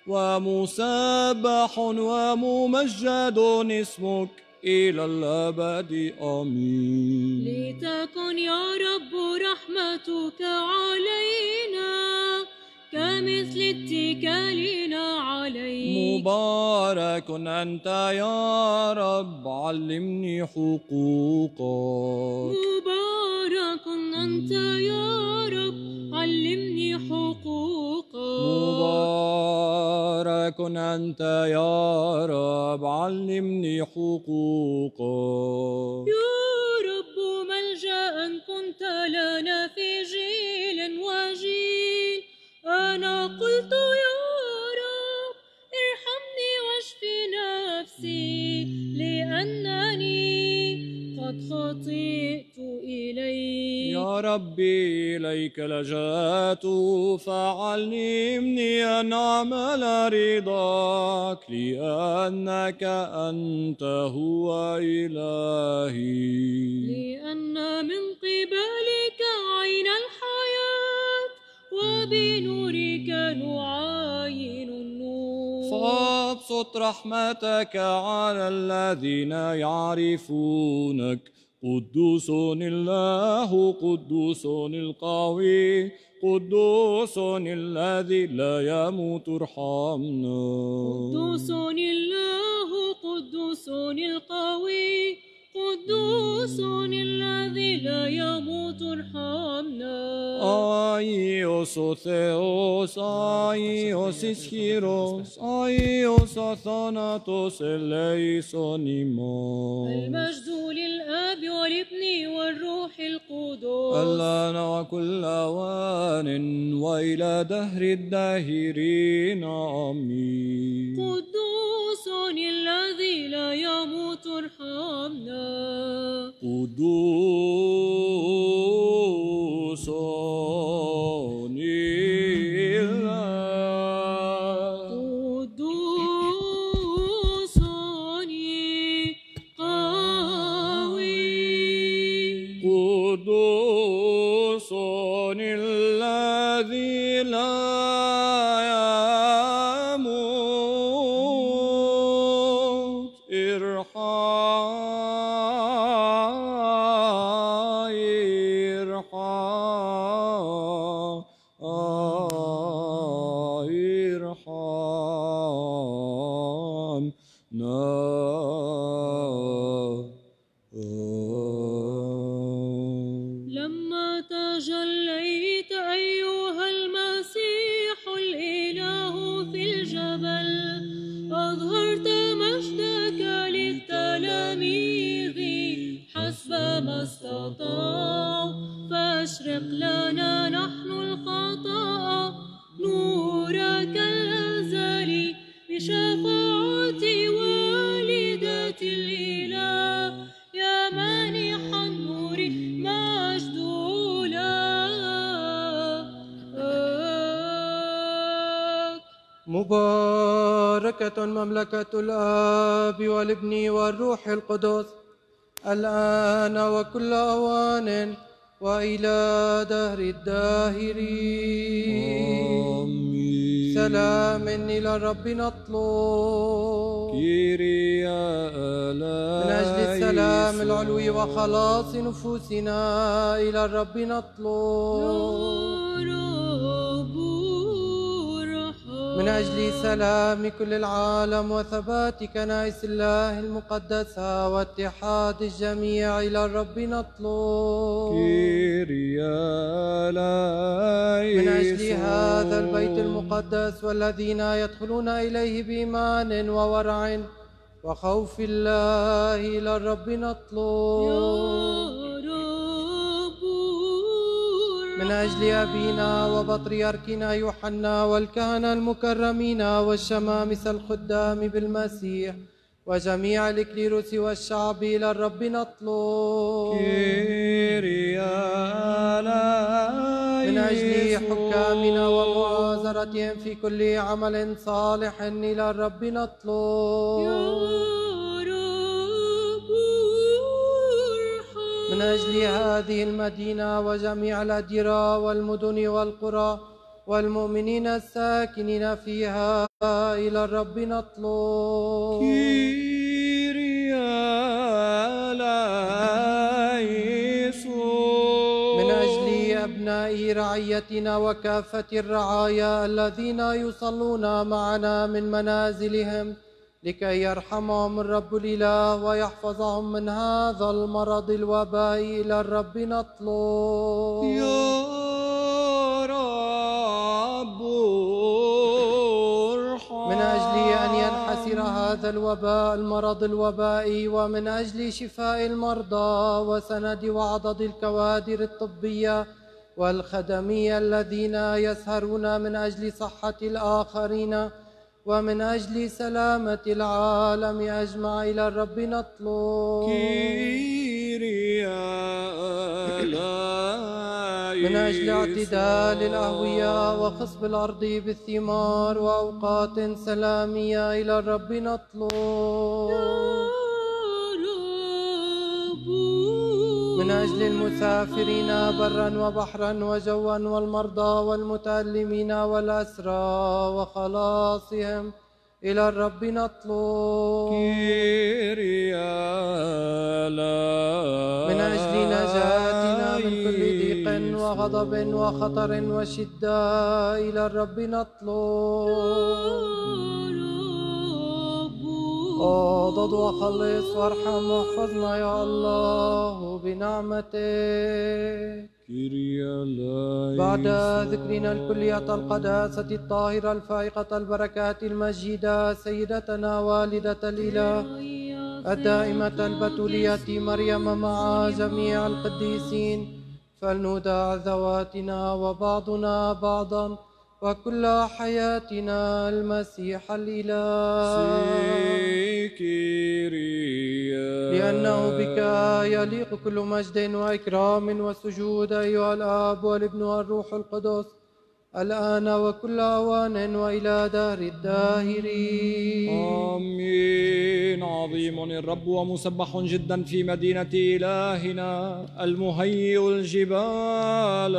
ومسبح وممجد اسمك إلى الأبد آمين. لتكن يا رب رحمتك علينا كمثل اتكالنا عليك. مبارك أنت يا رب علمني حقوقك. مبارك أنت يا رب علمني حقوقك. مبارك أنت يا رب علمني حقوقك. يا رب ملجأ كنت لنا في جيل وجيل، أنا قلت يا رب ارحمني واشف خطئت إليك. يا ربي إليك لجأت فعلمني أن أعمل رضاك لأنك أنت هو إلهي. لأن من قبلك عين الحياة وبنورك نعاين النور. فابسط رحمتك على الذين يعرفونك. قدوس الله قدوس القوي قدوس الذي لا يموت ارحمنا. قدوس الله قدوس القوي قدوس الذي لا يموت ارحمنا. Άγιος ο Θεός, Άγιος ισχυρός, Άγιος αθάνατος ελέησον ημών. المجد للآب والابن والروح القدس. الآن وكل أوان وإلى دهر الداهرين آمين. قدوس الذي لا يموت ارحمنا. قدوس قدوس قوي قدوس الذي لا يموت لما تجليت أيها المسيح الإله في الجبل أظهرت مجدك للتلاميذ حسب ما استطاعوا فاشرق لنا نحن الخطاء نورك الأزلي بشفاعة والدة الإله يا مانح النور مجد لك. مباركة مملكة الآب والابن والروح القدس الآن وكل أوان وإلى دهر الداهرين. آمين. سلام إلى الرب نطلب كيريا من أجل السلام العلوي وخلاص نفوسنا إلى الرب نطلب من أجل سلام كل العالم وثبات كنائس الله المقدسة واتحاد الجميع إلى الرب نطلب كيريا من أجل هذا البيت المقدس والذين يدخلون إليه بإيمان وورع وخوف الله إلى الرب نطلب من أجل أبينا وبطريركنا يوحنا والكهنة المكرمين والشمامسة الخدام بالمسيح وجميع الإكليروس والشعب إلى الرب نطلب من أجل حكامنا ومؤازرتهم في كل عمل صالح إلى الرب نطلب من أجل هذه المدينة وجميع الأديرة والمدن والقرى والمؤمنين الساكنين فيها إلى الرب نطلب من أجل أبناء رعيتنا وكافة الرعايا الذين يصلون معنا من منازلهم لكي يرحمهم الرب الإله ويحفظهم من هذا المرض الوباء إلى الرب نطلب يا رب ارحم من أجل أن ينحسر هذا الوباء المرض الوبائي ومن أجل شفاء المرضى وسند وعضد الكوادر الطبية والخدمية الذين يسهرون من أجل صحة الآخرين ومن أجل سلامة العالم أجمع إلى الرب نطلب من أجل اعتدال الأهوية وخصب الأرض بالثمار وأوقات سلامية إلى الرب نطلب. من أجل المسافرين برا وبحرا وجوا والمرضى والمتألمين والأسرى وخلاصهم إلى الرب نطلب. من أجل نجاتنا من كل ضيق وغضب وخطر وشدة إلى الرب نطلب. اضد وخلص وارحم واحفظنا يا الله بنعمتك. بعد ذكرنا الكلية القداسة الطاهرة الفائقة البركات المجيدة سيدتنا والدة الإله الدائمة البتولية مريم مع جميع القديسين، فلنودع ذواتنا وبعضنا بعضا وكل حياتنا المسيح الإله. لأنه بك يليق كل مجد وإكرام وسجود أيها الآب والابن والروح القدس، الآن وكل أوان وإلى دهر الداهرين. آمين. عظيم الرب ومسبح جدا في مدينة إلهنا، المهيئ الجبال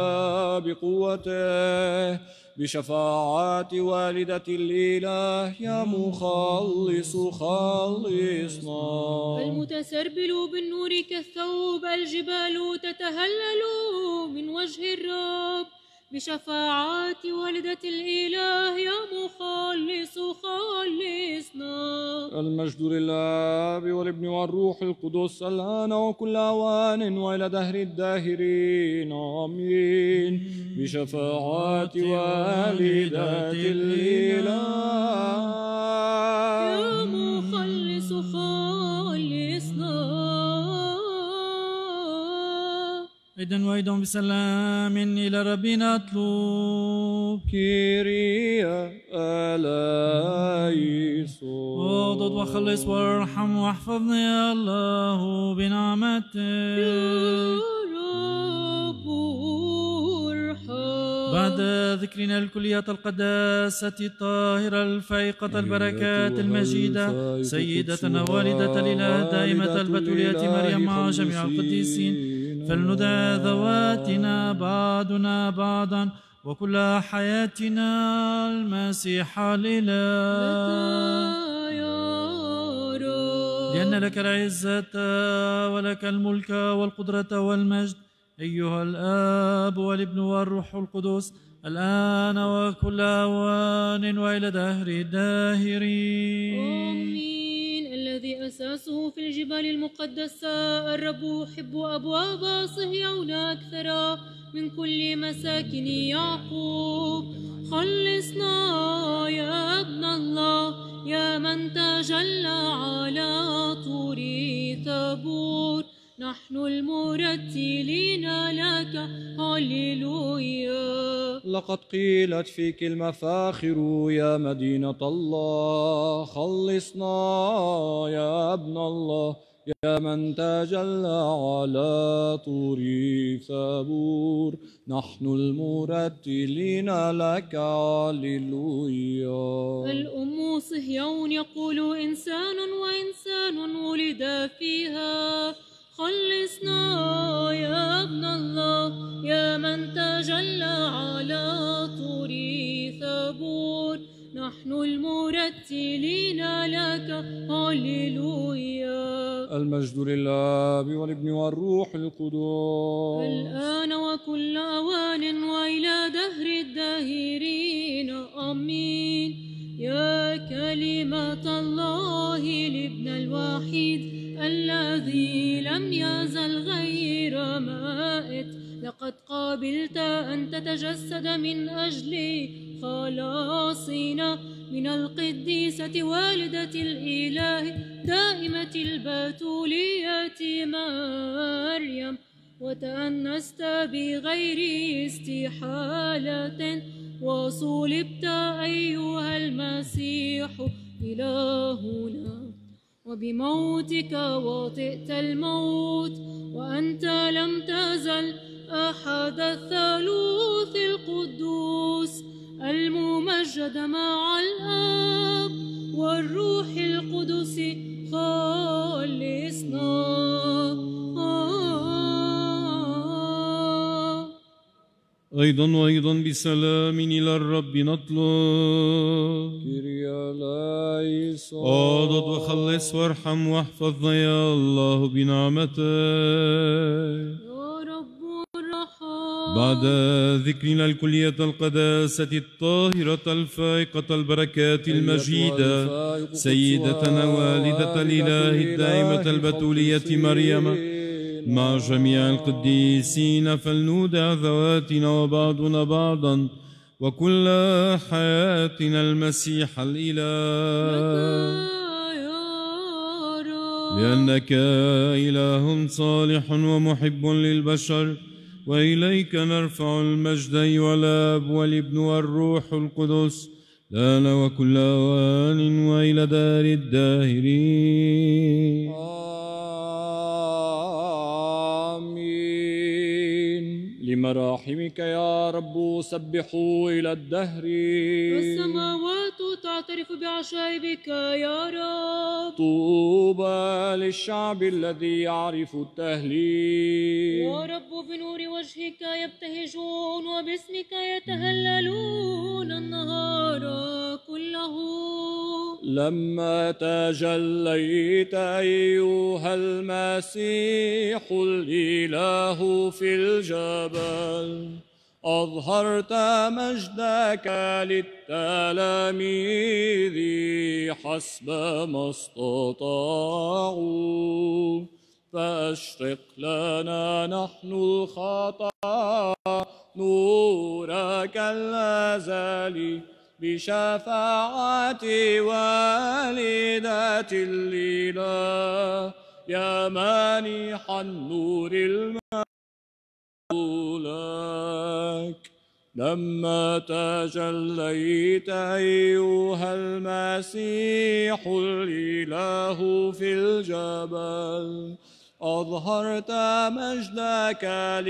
بقوته، بشفاعات والدة الإله يا مخلص خلصنا. المتسربل بالنور كالثوب، الجبال تتهلل من وجه الرب، بشفاعات والدة الإله يا مخلص خلصنا. المجد للآب والابن والروح القدس الآن وكل أوان وإلى دهر الداهرين. آمين. بشفاعات والدة الإله يا مخلص خلصنا. إذن وإذن بسلام إلى ربنا اطلب. كيريا ألايسو. اضد وخلص وارحم واحفظنا يا الله بنعمتك. بعد ذكرنا الكلية القداسة الطاهرة الفائقة البركات المجيدة سيدتنا والدة الإله دائمة البتولية مريم مع جميع القديسين، فلندع ذواتنا بعضنا بعضا وكل حياتنا المسيح الإله. لأن لك العزة ولك الملك والقدرة والمجد أيها الآب والابن والروح القدس، الآن وكل أوان وإلى دهر الداهرين. آمين. الذي أساسه في الجبال المقدسة الرب يحب أبواب صهيون أكثر من كل مساكن يعقوب. خلصنا يا ابن الله يا من تجلى على طور ثبور، نحن المرتلين لك هللويا. لقد قيلت فيك المفاخر يا مدينة الله، خلصنا يا ابن الله يا من تجلى على طور ثبور، نحن المرتلين لك هللويا. الأم صهيون يقول إنسان وإنسان ولد فيها، خلصنا يا ابن الله يا من تجلى على طور ثبور، نحن المرتلين لك هللويا. المجد للآب والابن والروح القدس الآن وكل أوان وإلى دهر الداهرين. آمين. يا كلمة الله الابن الوحيد الذي لم يزل غير مائت، لقد قابلت أن تتجسد من أجل خلاصنا من القديسة والدة الإله دائمة البتولية مريم، وتأنست بغير استحالة وصلبت أيها المسيح إلهنا، وبموتك وطئت الموت، وأنت لم تزل أحد الثالوث القدوس الممجد مع الآب والروح القدس خلصنا. أيضا وأيضا بسلام إلى الرب نطلب. كيريا لايسون. أعضد وخلص وارحم واحفظنا يا الله بنعمتك. يا رب الرحمن. بعد ذكرنا الكلية القداسة الطاهرة الفائقة البركات المجيدة سيدتنا والدة الإله الدائمة البتولية مريم مع جميع القديسين، فلنودع ذواتنا وبعضنا بعضا وكل حياتنا المسيح الإله. لأنك إله صالح ومحب للبشر، وإليك نرفع المجد أيها الآب والابن والروح القدس، الآن وكل أوان وإلى دار الداهرين. لمراحمك يا رب سبحوا إلى الدهر. والسماوات تعترف بعجائبك يا رب. طوبى للشعب الذي يعرف التهليل. يا رب بنور وجهك يبتهجون وباسمك يتهللون النهار كله. لما تجليت أيها المسيح الإله في الجبل، أظهرت مجدك للتلاميذ حسب ما استطاعوا، فأشرق لنا نحن الخطايا نورك الأزلي بشفاعة والدة الإله، يا مانح النور المولك. لما تجليت أيها المسيح الإله في الجبل، أظهرت مجدك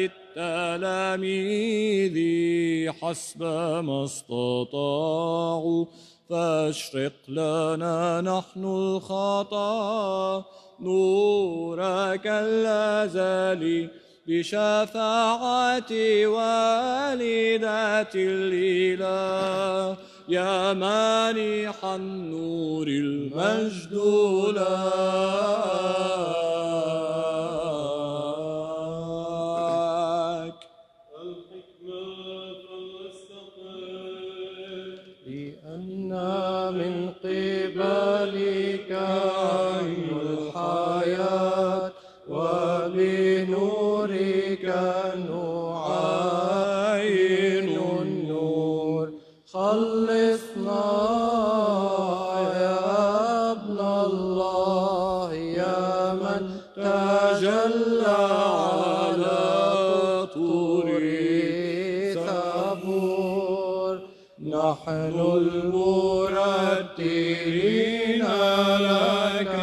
للتلاميذ حسب ما استطاعوا، فاشرق لنا نحن الخطايا نورك الأزلي بشفاعة والدة الإله، يا مانح النور المجد لك. الحكمة فلنستقم لأن من قبلك عين الحياة وبنورك نعاين النور. خلصنا يا ابن الله، يا من تجلى على طور ثبور. نحن المرتلين لك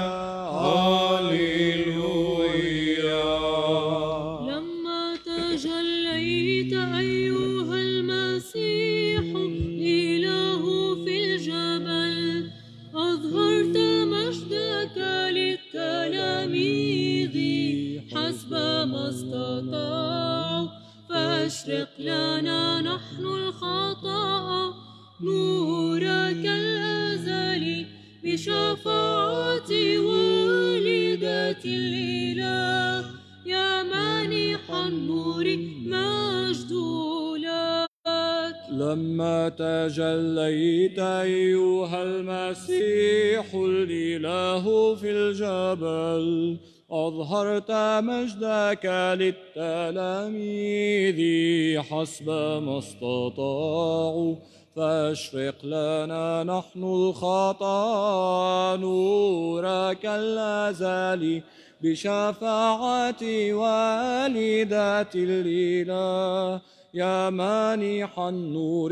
هاليلويا. لما تجليت أيها المسيح الإله في الجبل، أظهرت مجدك للتلاميذ حسب ما استطاعوا، فاشرق لنا نحن الخطايا نورك الأزلي بشفاعة والدة الإله، يا مانح النور مجد لك. لما تجليت أيها المسيح الإله في الجبل، أظهرت مجدك للتلاميذ حسب ما استطاعوا، فاشرق لنا نحن الخطايا نورك الأزلي بشفاعة والدة الإله، يا مانح النور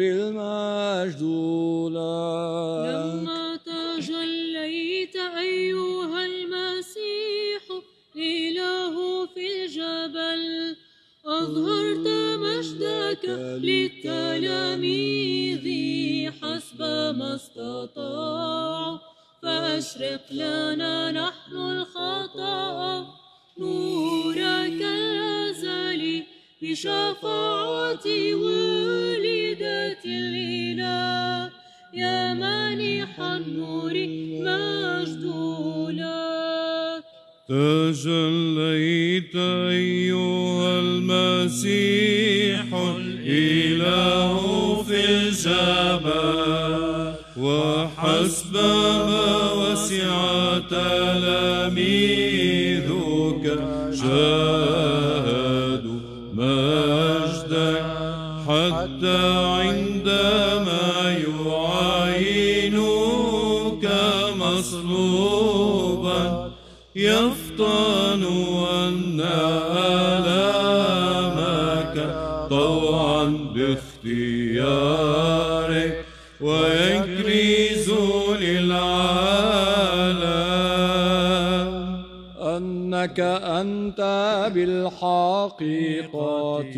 المجد لك. لما تجليت أيها للتلاميذ حسب ما استطاعوا، فأشرق لنا نحن الخطأ نورك الأزلي بشفاعة والدة الإله، يا مانح النور مجد لك. تجليت أيها المسيح الإله في الجبل، وحسبما وسع تلاميذك جاهدوا مجدك، حتى عندما يعاينوك مصلوبا يفطن أن آلامك طوعا باختيارك ويكرز للعالم أنك أنت بالحقيقة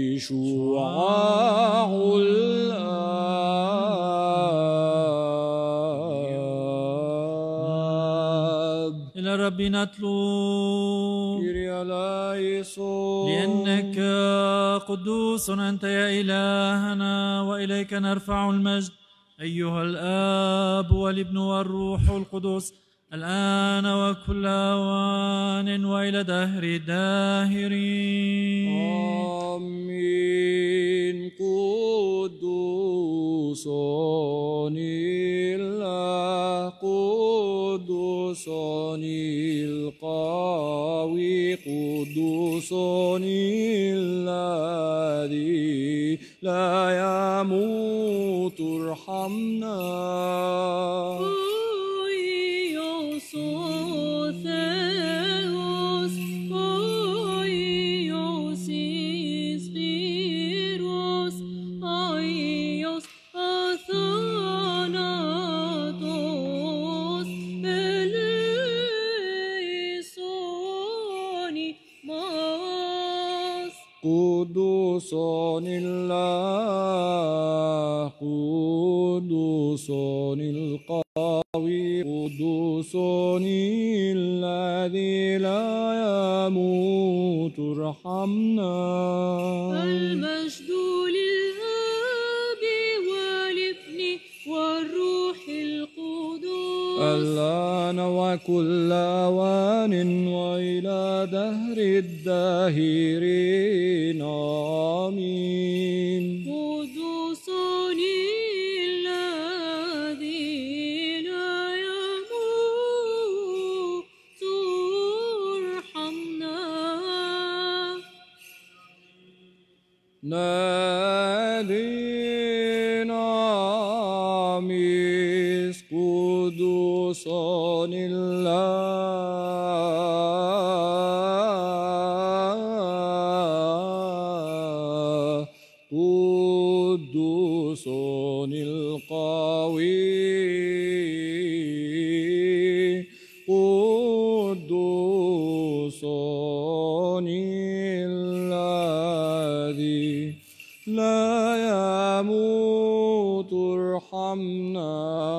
شعاع الآب. إلى الرب نتلو كيريا لايسون، لأنك قدوس أنت يا إلهنا، وإليك نرفع المجد أيها الآب والابن والروح القدس، الآن وكل أوان وإلى دهر الداهرين. آمين. قدوس الله، قدوس القوي، قدوس الذي لا يموت، ارحمنا. قدوس الله، قدوس القوي، قدوس الذي لا يموت، ارحمنا. المجد للآب والابن والروح القدس، الآن وكل أوان وإلى دهر الداهرين. آمين. قدوس الذي لا يموت، ارحمنا. نادينا ميس قدوس الله، قدوس القوي، قدوس الذي لا يموت، ارحمنا.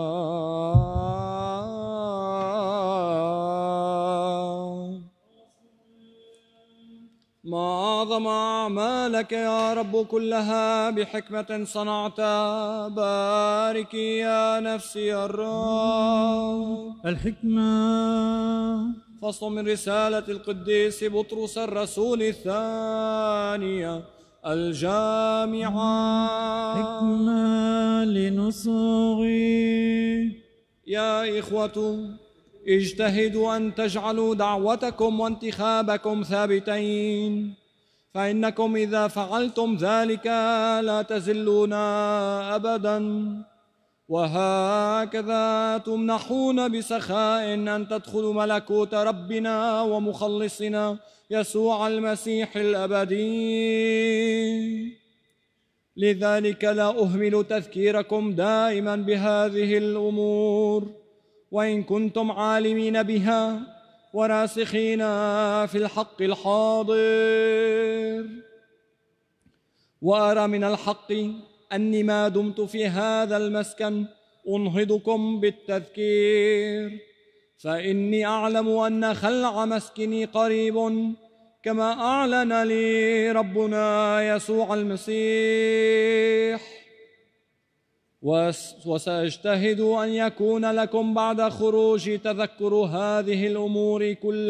ما أعظم أعمالك يا رب كلها بحكمة صنعت، باركي يا نفسي الرب. الحكمة. فصل من رسالة القديس بطرس الرسول الثانية الجامعة. حكمة لنصغي. يا إخوة، اجتهدوا أن تجعلوا دعوتكم وانتخابكم ثابتين، فإنكم إذا فعلتم ذلك لا تزلون أبدا، وهكذا تمنحون بسخاء أن تدخلوا ملكوت ربنا ومخلصنا يسوع المسيح الأبدي. لذلك لا أهمل تذكيركم دائما بهذه الأمور، وإن كنتم عالمين بها وراسخين في الحق الحاضر. وأرى من الحق أني ما دمت في هذا المسكن أنهضكم بالتذكير، فإني أعلم أن خلع مسكني قريب، كما أعلن لي ربنا يسوع المسيح. وسأجتهد أن يكون لكم بعد خروجي تذكر هذه الأمور كل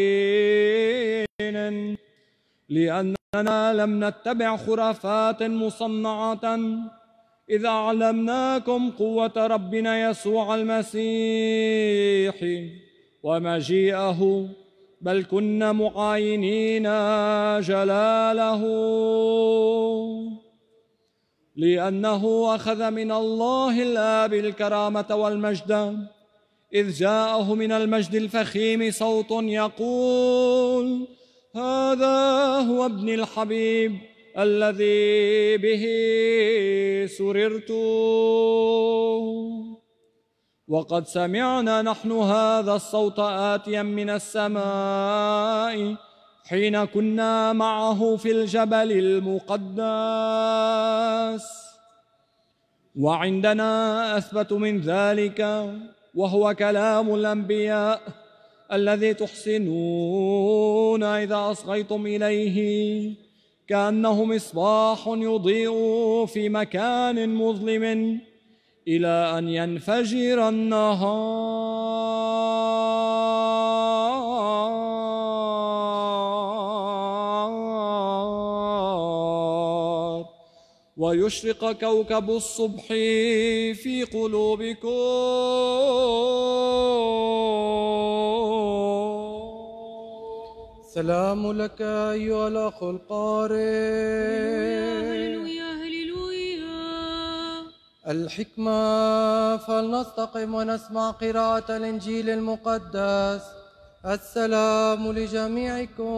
حين، لأننا لم نتبع خرافات مصنعة إذ أعلمناكم قوة ربنا يسوع المسيح ومجيئه، بل كنا معاينين جلاله، لأنه أخذ من الله الآب الكرامة والمجد، إذ جاءه من المجد الفخيم صوت يقول: هذا هو ابن الحبيب الذي به سررت. وقد سمعنا نحن هذا الصوت آتيا من السماء حين كنا معه في الجبل المقدس. وعندنا أثبت من ذلك، وهو كلام الأنبياء الذي تحسنون إذا أصغيتم إليه، كأنه مصباح يضيء في مكان مظلم إلى أن ينفجر النهار ويشرق كوكب الصبح في قلوبكم. سلام لك أيها الأخ القارئ. هللويا هللويا. الحكمة. فلنستقم ونسمع قراءة الإنجيل المقدس. السلام لجميعكم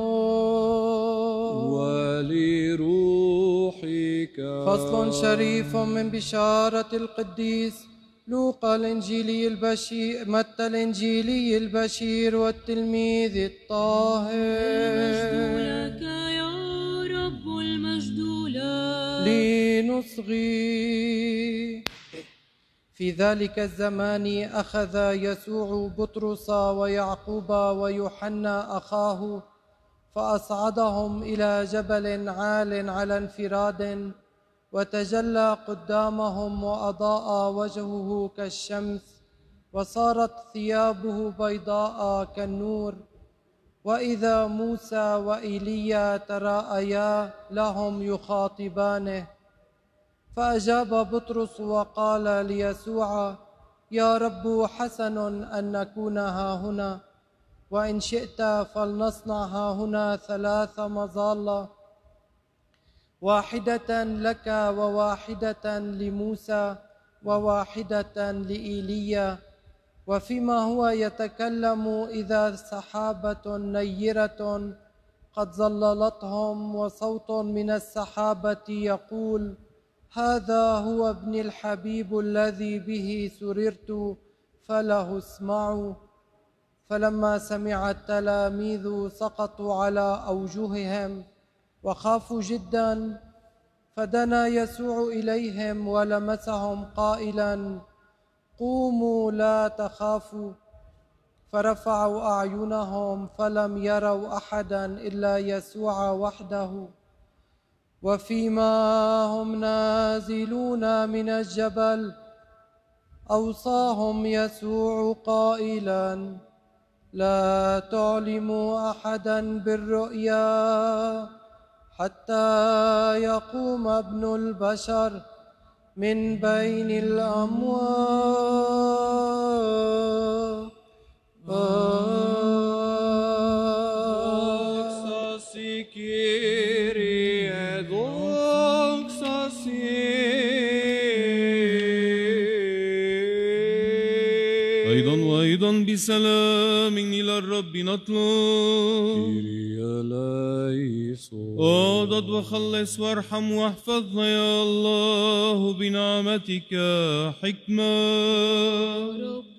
ولروحك. فصل شريف من بشارة القديس لوقا الإنجيلي البشير، متى الإنجيلي البشير والتلميذ الطاهر. المجد لك يا رب، المجد لك. لنصغي. في ذلك الزمان أخذ يسوع بطرس ويعقوب ويوحنا أخاه، فأصعدهم إلى جبل عال على انفراد، وتجلى قدامهم وأضاء وجهه كالشمس، وصارت ثيابه بيضاء كالنور. وإذا موسى وإيليا تراءيا لهم يخاطبانه، فأجاب بطرس وقال ليسوع: يا رب، حسن أن نكون هاهنا، وإن شئت فلنصنع هاهنا ثلاث مظال، واحدة لك وواحدة لموسى وواحدة لإيليا. وفيما هو يتكلم إذا سحابة نيرة قد ظللتهم، وصوت من السحابة يقول: هذا هو ابن الحبيب الذي به سررت، فله اسمعوا. فلما سمع التلاميذ سقطوا على أوجههم وخافوا جدا، فدنا يسوع إليهم ولمسهم قائلا: قوموا لا تخافوا. فرفعوا أعينهم فلم يروا أحدا إلا يسوع وحده. وفيما هم نازلون من الجبل أوصاهم يسوع قائلا: لا تعلموا أحدا بالرؤيا حتى يقوم ابن البشر من بين الأموات. أيضا وأيضا بسلام إلى الرب نطلب. أعضد وخلص وارحم واحفظنا يا الله بنعمتك حكمة، رب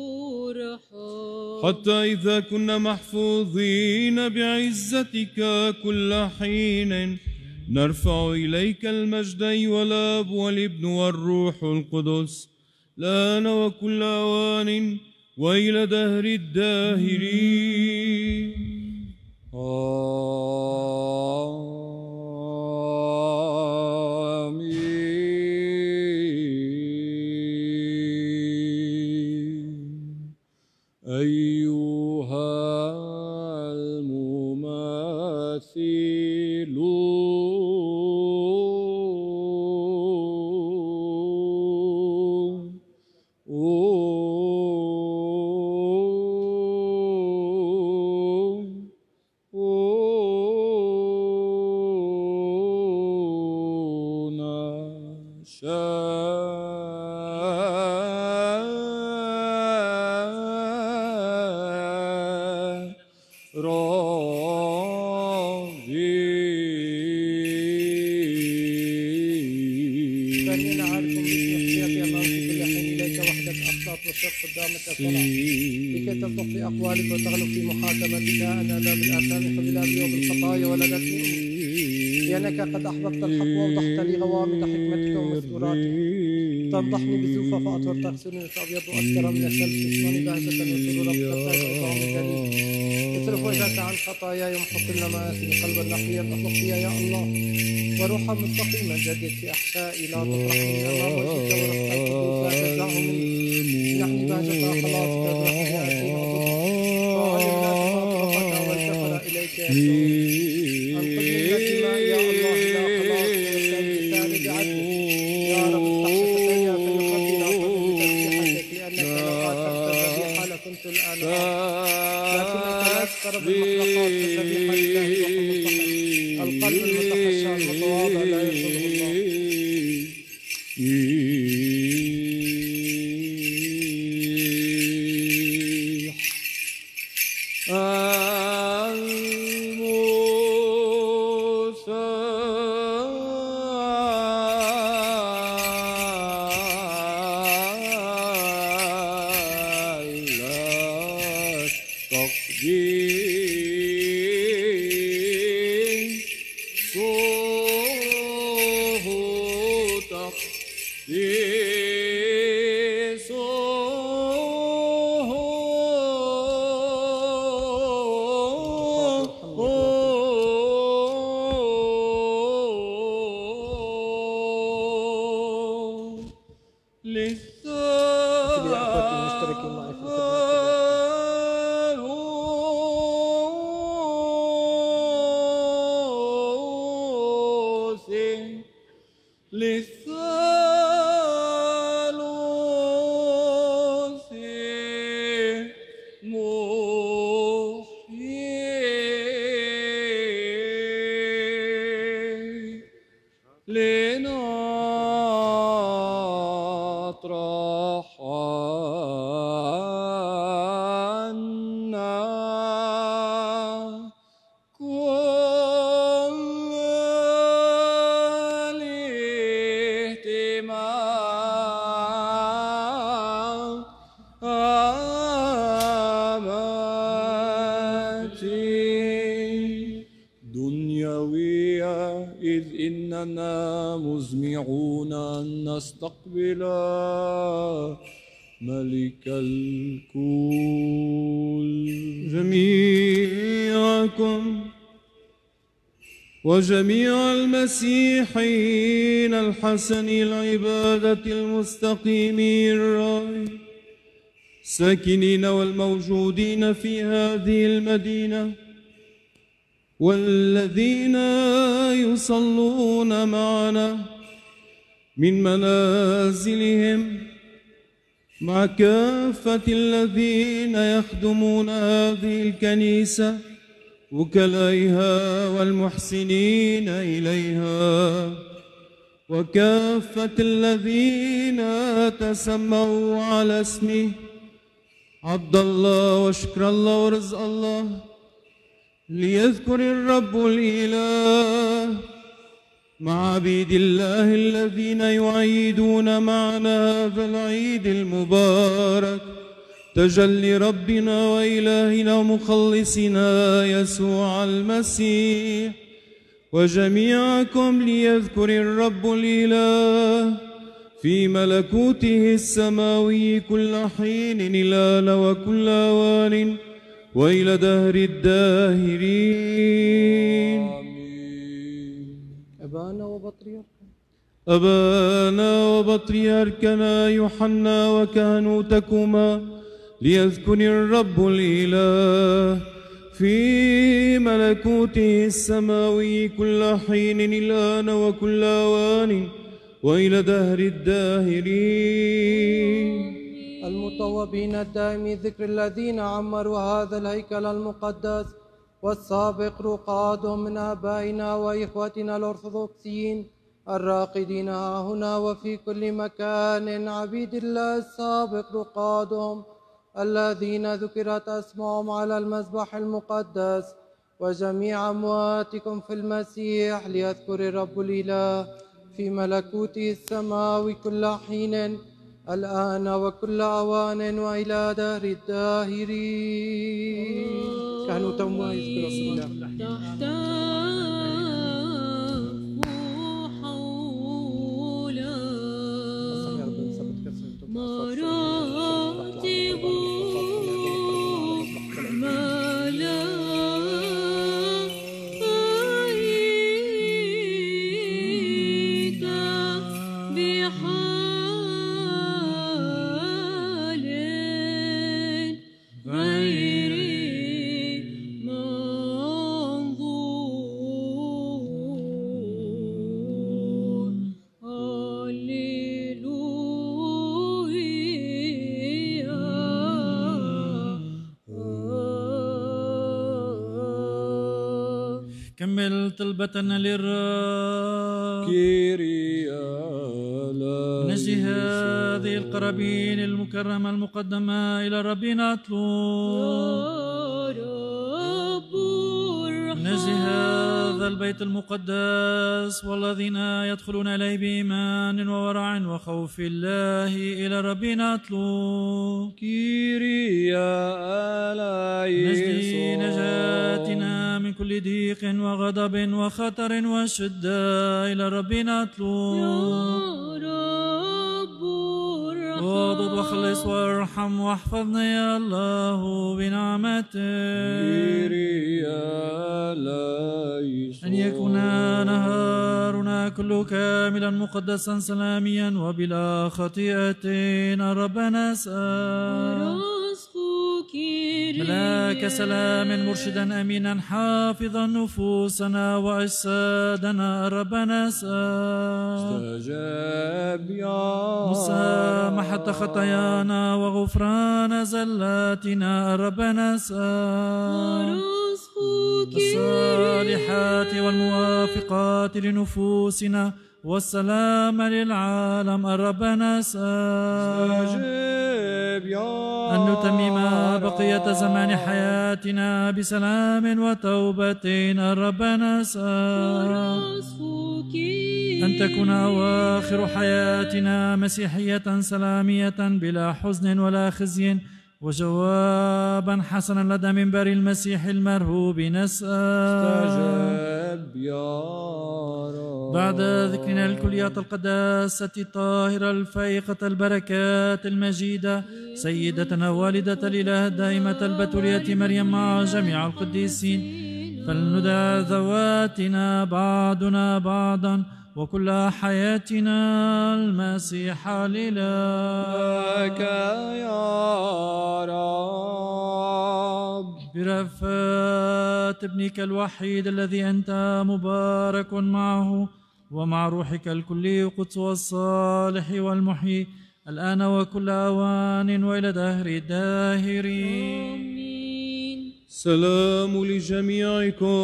رحم. حتى إذا كنا محفوظين بعزتك كل حين نرفع إليك المجد أيها الآب والابن والروح القدس الآن وكل أوان وإلى دهر الداهرين. آمين. أيها المماثلون لكي تصدق في أقوالك وتغلق في محاكمتك أن أنا بالآثام فبالأبي وبالخطايا ولدتني لأنك قد أحببت الحق وأوضحت لي غوامض حكمتك ومستوراتك. تنضحني بزوفة فأطهر تغسلني فأبيض أكثر من الثلج. تسمعني بهجة وسرورا بتفتح وطعم جليل. اصرف وجهك عن خطاياي وامحو كل مآثمي. قلبا نقيا اخلق فيها يا الله وروحا مستقيما جدد في أحشائي. لا تطرحني من أمام وجهك ورفع القدوس لا تنزعه مني. نحن بهجة خلاصك برحمتك وعلمنا بما والكفر إليك يا يسوع. أنقذني من الدماء يا الله إلى خلاصك والثاني الثاني بعدلك يا رب. افتح شفتي فليقضي ناقضي بتسبيحتك لأنك لو آثرت الذبيحة لكنت الآن لكن أنت لا تقرب المخلوقات فالذبيحة لله روح مستقيم. القلب المتخشع المتواضع لا يرفضه الله. نستقبل ملك الكل. جميعكم وجميع المسيحيين الحسني العبادة المستقيمين الراي ساكنين والموجودين في هذه المدينة والذين يصلون معنا من منازلهم مع كافة الذين يخدمون هذه الكنيسة وكلائها والمحسنين إليها وكافة الذين تسموا على اسمه عبد الله وشكر الله ورزق الله ليذكر الرب الإله مع عبيد الله الذين يعيدون معنا هذا العيد المبارك تجلي ربنا وإلهنا ومخلصنا يسوع المسيح وجميعكم ليذكر الرب الإله في ملكوته السماوي كل حين الآن وكل آوان وإلى دهر الداهرين. أبانا وبطريرك أبانا وبطريركنا يوحنا وكهنوتكما ليذكر الرب الإله في ملكوته السماوي كل حين الآن وكل آوان وإلى دهر الداهرين. المطوبين الدائم ذكر الذين عمروا هذا الهيكل المقدس والسابق رقادهم من آبائنا وإخوتنا الأرثوذكسيين الراقدين ها هنا وفي كل مكان، عبيد الله السابق رقادهم الذين ذكرت أسمائهم على المذبح المقدس، وجميع أمواتكم في المسيح ليذكر الرب الإله في ملكوته السماوي كل حين الآن وكل أوان وإلى دهر الداهرين. كانوا توما يذكر رسول الله كمل طلبتنا للرب كيريا من أجل هذه القرابين المكرمة المقدمة إلى الرب نطلب من أجل هذا البيت المقدس والذين يدخلون إليه بإيمان وورع وخوف الله إلى الرب نطلب كيريا من أجل نجاتنا من كل ضيق وغضب وخطر وشدة إلى الرب نطلب واضد وخلص وارحم واحفظنا يا الله بنعمتك أن يكون نهارنا كله كاملا مقدسا سلاميا وبلا خطيئة ربنا نسأل ملاك سلام مرشدا أمينا حافظا نفوسنا وأجسادنا ربنا نسأل استجاب يا مسامحة خطايانا وغفران زلاتنا ربنا نسأل الصالحات والموافقات لنفوسنا والسلام للعالم ربنا نسأل أن نتمم بقية زمان حياتنا بسلام وتوبة ربنا نسأل أن تكون أواخر حياتنا مسيحية سلامية بلا حزن ولا خزي وجوابا حسنا لدى منبر المسيح المرهوب نسأل استجب يا رب. بعد ذكرنا الكليات القداسة الطاهرة الفائقة البركات المجيدة سيدتنا والدة الإله الدائمة البتولية مريم مع جميع القديسين، فلندع ذواتنا بعضنا بعضا وكل حياتنا المسيح لله يا رب. برفات ابنك الوحيد الذي أنت مبارك معه ومع روحك الكلي القدس والصالح والمحيي الآن وكل أوان وإلى دهر الداهرين. سلام لجميعكم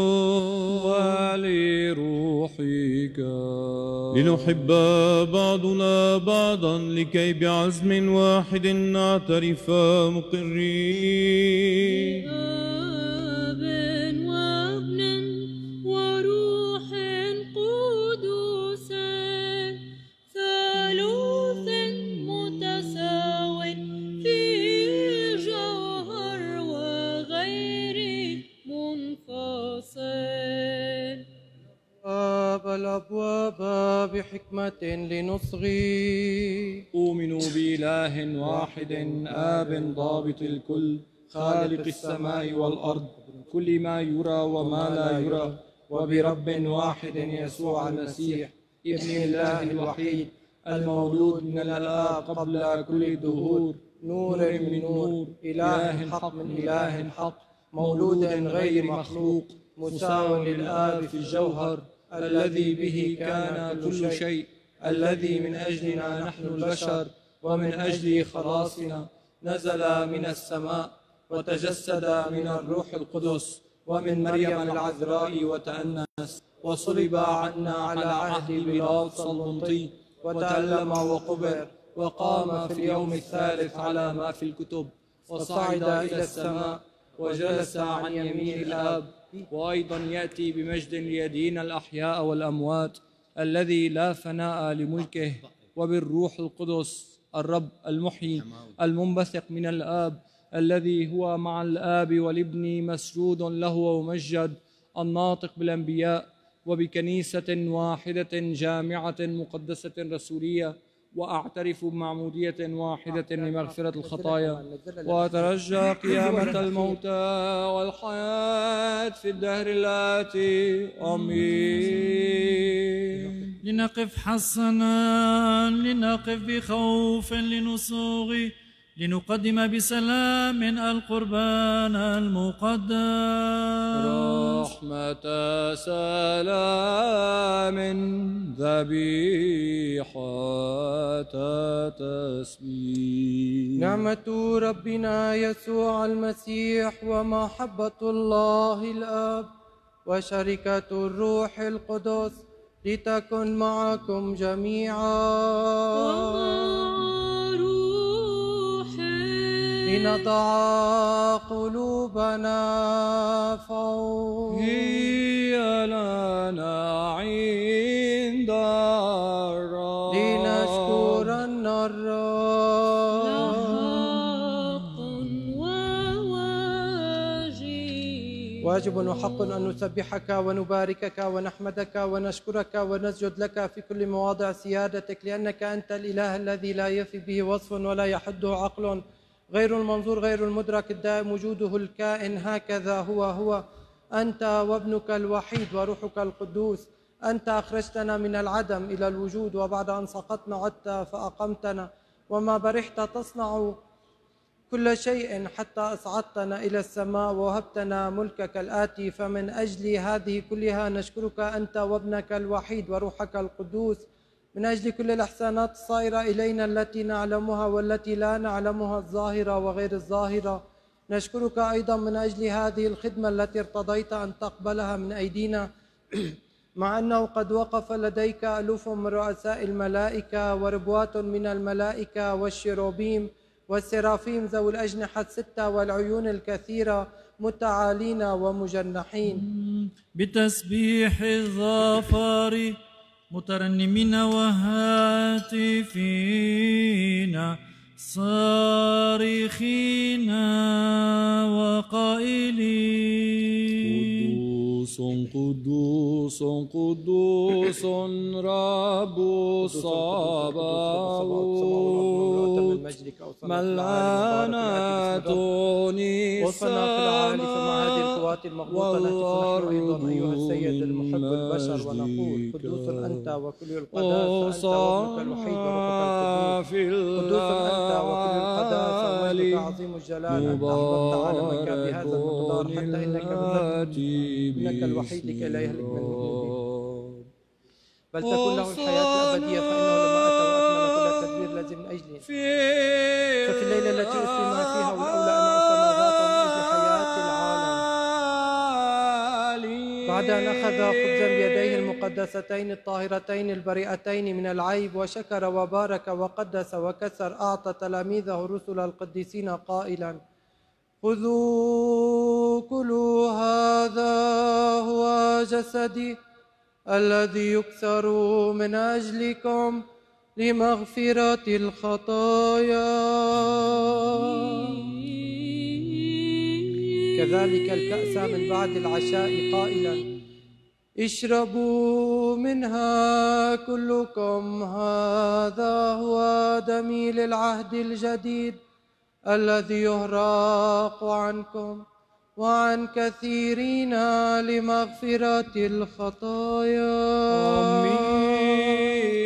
ولروحك لنحب بعضنا بعضا لكي بعزم واحد نعترف مقرين آب وابن وروح قدوس ثالوث متساو في جوهر وغير منفصل. وبحكمة لنصغي. أؤمن بإله واحد آب ضابط الكل خالق السماء والأرض كل ما يرى وما لا يرى، وبرب واحد يسوع المسيح ابن الله الوحيد المولود من الآب قبل كل الدهور، نور من نور، إله حق من إله حق، مولود غير مخلوق، مساو للآب في الجوهر، الذي به كان كل شيء، الذي من أجلنا نحن البشر ومن أجل خلاصنا نزل من السماء وتجسد من الروح القدس ومن مريم العذراء وتأنس، وصلب عنا على عهد بيلاطس البنطي، وتألم وقبر، وقام في اليوم الثالث على ما في الكتب، وصعد إلى السماء وجلس عن يمين الآب، وأيضا يأتي بمجد ليدين الأحياء والأموات، الذي لا فناء لملكه، وبالروح القدس الرب المحيي المنبثق من الآب، الذي هو مع الآب والابن مسجود له ومجد، الناطق بالأنبياء، وبكنيسة واحدة جامعة مقدسة رسولية، وأعترف بمعمودية واحدة لمغفرة الخطايا، وأترجى قيامة الموتى والحياة في الدهر الآتي. آمين. لنقف حسنا، لنقف بخوف لنصوغ، لنقدم بسلام القربان المقدس. رحمة سلام ذبيحة تسبيح. نعمة ربنا يسوع المسيح ومحبة الله الآب وشركة الروح القدس لتكن معكم جميعا. لنضع قلوبنا فوق هي لنا عند الرب، لنشكرن الرب. حق وواجب واجب وحق أن نسبحك ونباركك ونحمدك ونشكرك ونسجد لك في كل مواضع سيادتك، لأنك أنت الإله الذي لا يفي به وصف ولا يحده عقل، غير المنظور غير المدرك الدائم وجوده الكائن، هكذا هو هو أنت وابنك الوحيد وروحك القدوس. أنت أخرجتنا من العدم إلى الوجود، وبعد أن سقطنا عدت فأقمتنا، وما برحت تصنع كل شيء حتى أصعدتنا إلى السماء ووهبتنا ملكك الآتي. فمن أجل هذه كلها نشكرك أنت وابنك الوحيد وروحك القدوس، من أجل كل الإحسانات الصائرة إلينا التي نعلمها والتي لا نعلمها، الظاهرة وغير الظاهرة. نشكرك أيضا من أجل هذه الخدمة التي ارتضيت أن تقبلها من أيدينا، مع أنه قد وقف لديك ألوف من رؤساء الملائكة وربوات من الملائكة والشيروبيم والسرافيم ذوي الأجنحة الستة والعيون الكثيرة متعالين ومجنحين، بتسبيح الظفار مترنمين وهاتفين صارخين وقائلين قدوس قدوس رب الصباوت، ملانة السماء والأرض أيضا أيها السيد المحب البشر، ونقول قدوس أنت وكل القداسة، أنت وابنك الوحيد وروحك القدوس، قدوس أنت وكل القداسة ومجدك عظيم الجلال. أنت أحببت عالمك بهذا المقدار حتى إنك بذلك ابنك الوحيد لكي لا يهلك من المؤمنين بل تكون له الحياة الأبدية، فإنه لما أتى وأكمل كل التدبير الذي من أجلي. ففي الليلة التي أسلم فيها والأولى أن أسلم ذاته من أجل حياة العالم، بعد أن أخذ خبزا بيديه المقدستين الطاهرتين البريئتين من العيب، وشكر وبارك وقدس وكسر، أعطى تلاميذه الرسل القديسين قائلا: خذوا كلوا، هذا هو جسدي الذي يكسر من أجلكم لمغفرة الخطايا. كذلك الكأس من بعد العشاء قائلا: اشربوا منها كلكم، هذا هو دمي للعهد الجديد الذي يهراق عنكم وعن كثيرين لمغفرة الخطايا. آمين.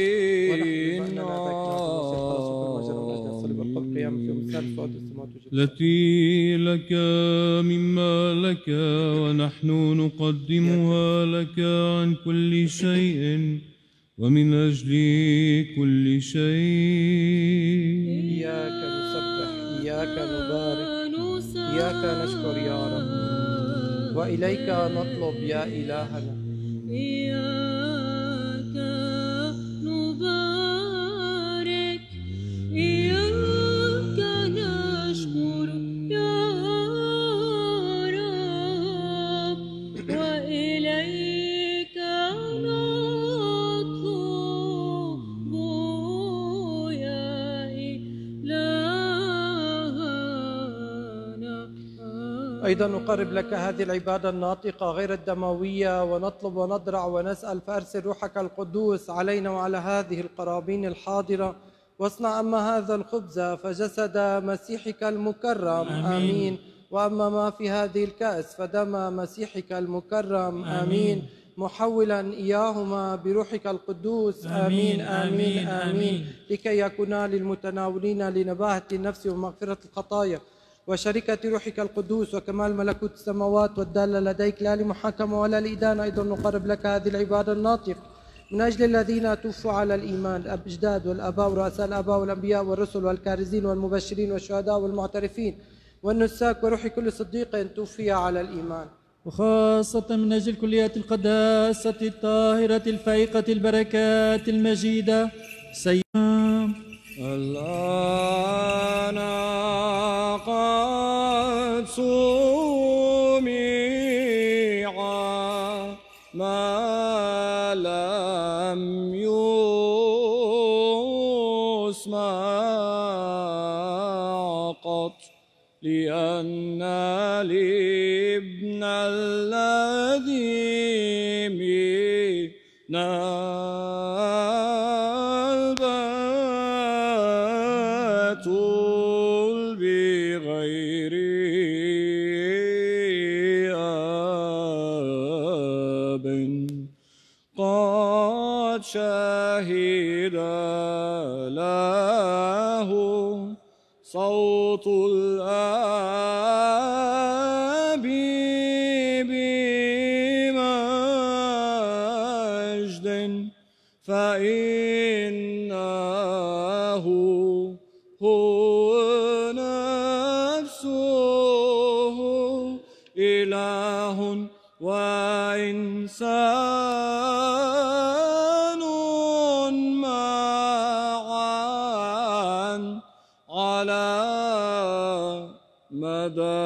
التي لك مما لك ونحن نقدمها لك عن كل شيء ومن أجل كل شيء. إياك نسبح، إياك نبارك، إياك نشكر يا رب، وإليك نطلب يا إلهنا. إياك نبارك، إياك نشكر يا رب، وإليك نطلب يا إلهنا. أيضا نقرب لك هذه العبادة الناطقة غير الدموية، ونطلب ونضرع ونسأل فأرسل روحك القدوس علينا وعلى هذه القرابين الحاضرة، واصنع أما هذا الخبز فجسد مسيحك المكرم. آمين, آمين. وأما ما في هذه الكأس فدم مسيحك المكرم. آمين, آمين. محولا إياهما بروحك القدوس. آمين آمين, آمين, آمين. لكي يكونا للمتناولين لنباهة النفس ومغفرة الخطايا وشركة روحك القدوس وكمال ملكوت السماوات والدالة لديك، لا لمحاكمة ولا لإدانة. أيضا نقرب لك هذه العبادة الناطقة من أجل الذين توفوا على الإيمان، الأجداد والآباء ورؤساء الآباء والأنبياء والرسل والكارزين والمبشرين والشهداء والمعترفين والنساك وروح كل صديق توفي على الإيمان. وخاصة من أجل كليات القداسة الطاهرة الفائقة البركات المجيدة سيدنا الآن قد سمع ما لم يسمع قط، لأن الابن الذي منا البتول بغير آب قد شهد له صوت الآب بمجد، فإنه هو نفسه إله وإنسان معا على مدى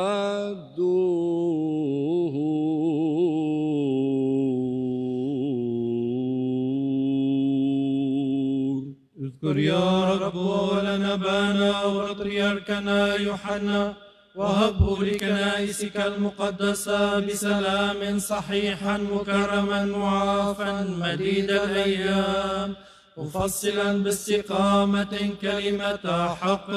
الدهور. اذكر يا رب ولنا بانا وبطريركنا يوحنا، وهبه لكنائسك المقدسة بسلام صحيحا مكرما معافا مديد الأيام، مفصلا باستقامة كلمة حق.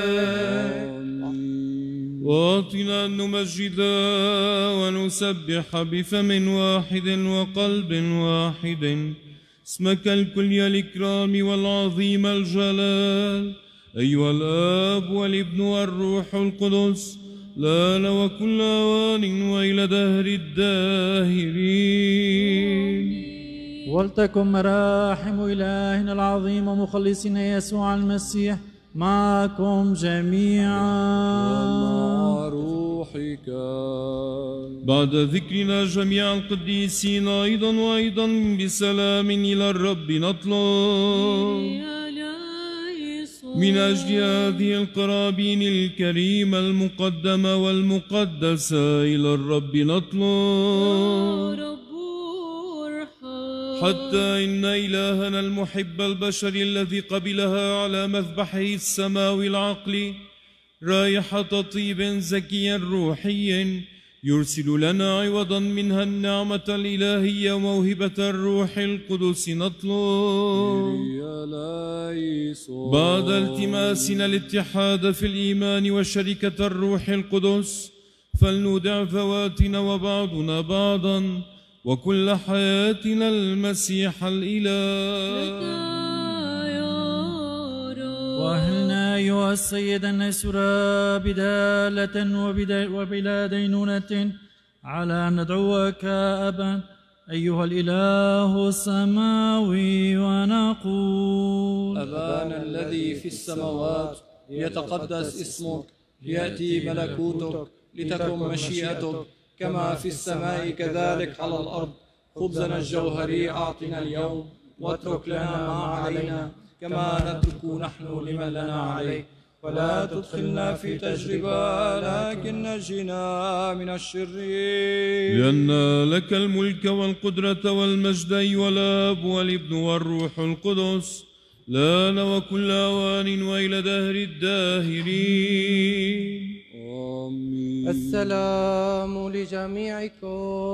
واعطنا أن نمجد ونسبح بفم واحد وقلب واحد اسمك الكلي الإكرام والعظيم الجلال، أيها الآب والابن والروح القدس، لا وكل آوان وإلى دهر الداهرين. ولتكن مراحم إلهنا العظيم ومخلصنا يسوع المسيح معكم جميعا ومع روحك. بعد ذكرنا جميع القديسين أيضا وأيضا بسلام إلى الرب نطلب من أجل هذه القرابين الكريمة المقدمة والمقدسة إلى الرب نطلب حتى إن إلهنا المحب البشر الذي قبلها على مذبحه السماوي العقلي رائحة طيب زكي روحي يرسل لنا عوضا منها النعمة الإلهية وموهبة الروح القدس نطلب بعد التماسنا الاتحاد في الإيمان وشركة الروح القدس فلنودع فواتنا وبعضنا بعضا وكل حياتنا المسيح الإله. وأهلنا أيها السيد أن نسر بدالة وبدا- وبلا دينونة على أن ندعوك أبا أيها الإله السماوي ونقول أبانا الذي في السماوات يتقدس اسمك، يأتي ملكوتك، لتكن مشيئتك كما في السماء كذلك على الأرض. خبزنا الجوهري أعطنا اليوم، واترك لنا ما علينا كما نترك نحن لمن لنا عليه، ولا تدخلنا في تجربة لكن نجنا من الشرير. لأن لك الملك والقدرة والمجد أيها الآب والابن والروح القدس لان وكل أوان وإلى دهر الداهرين. آمين. السلام لجميعكم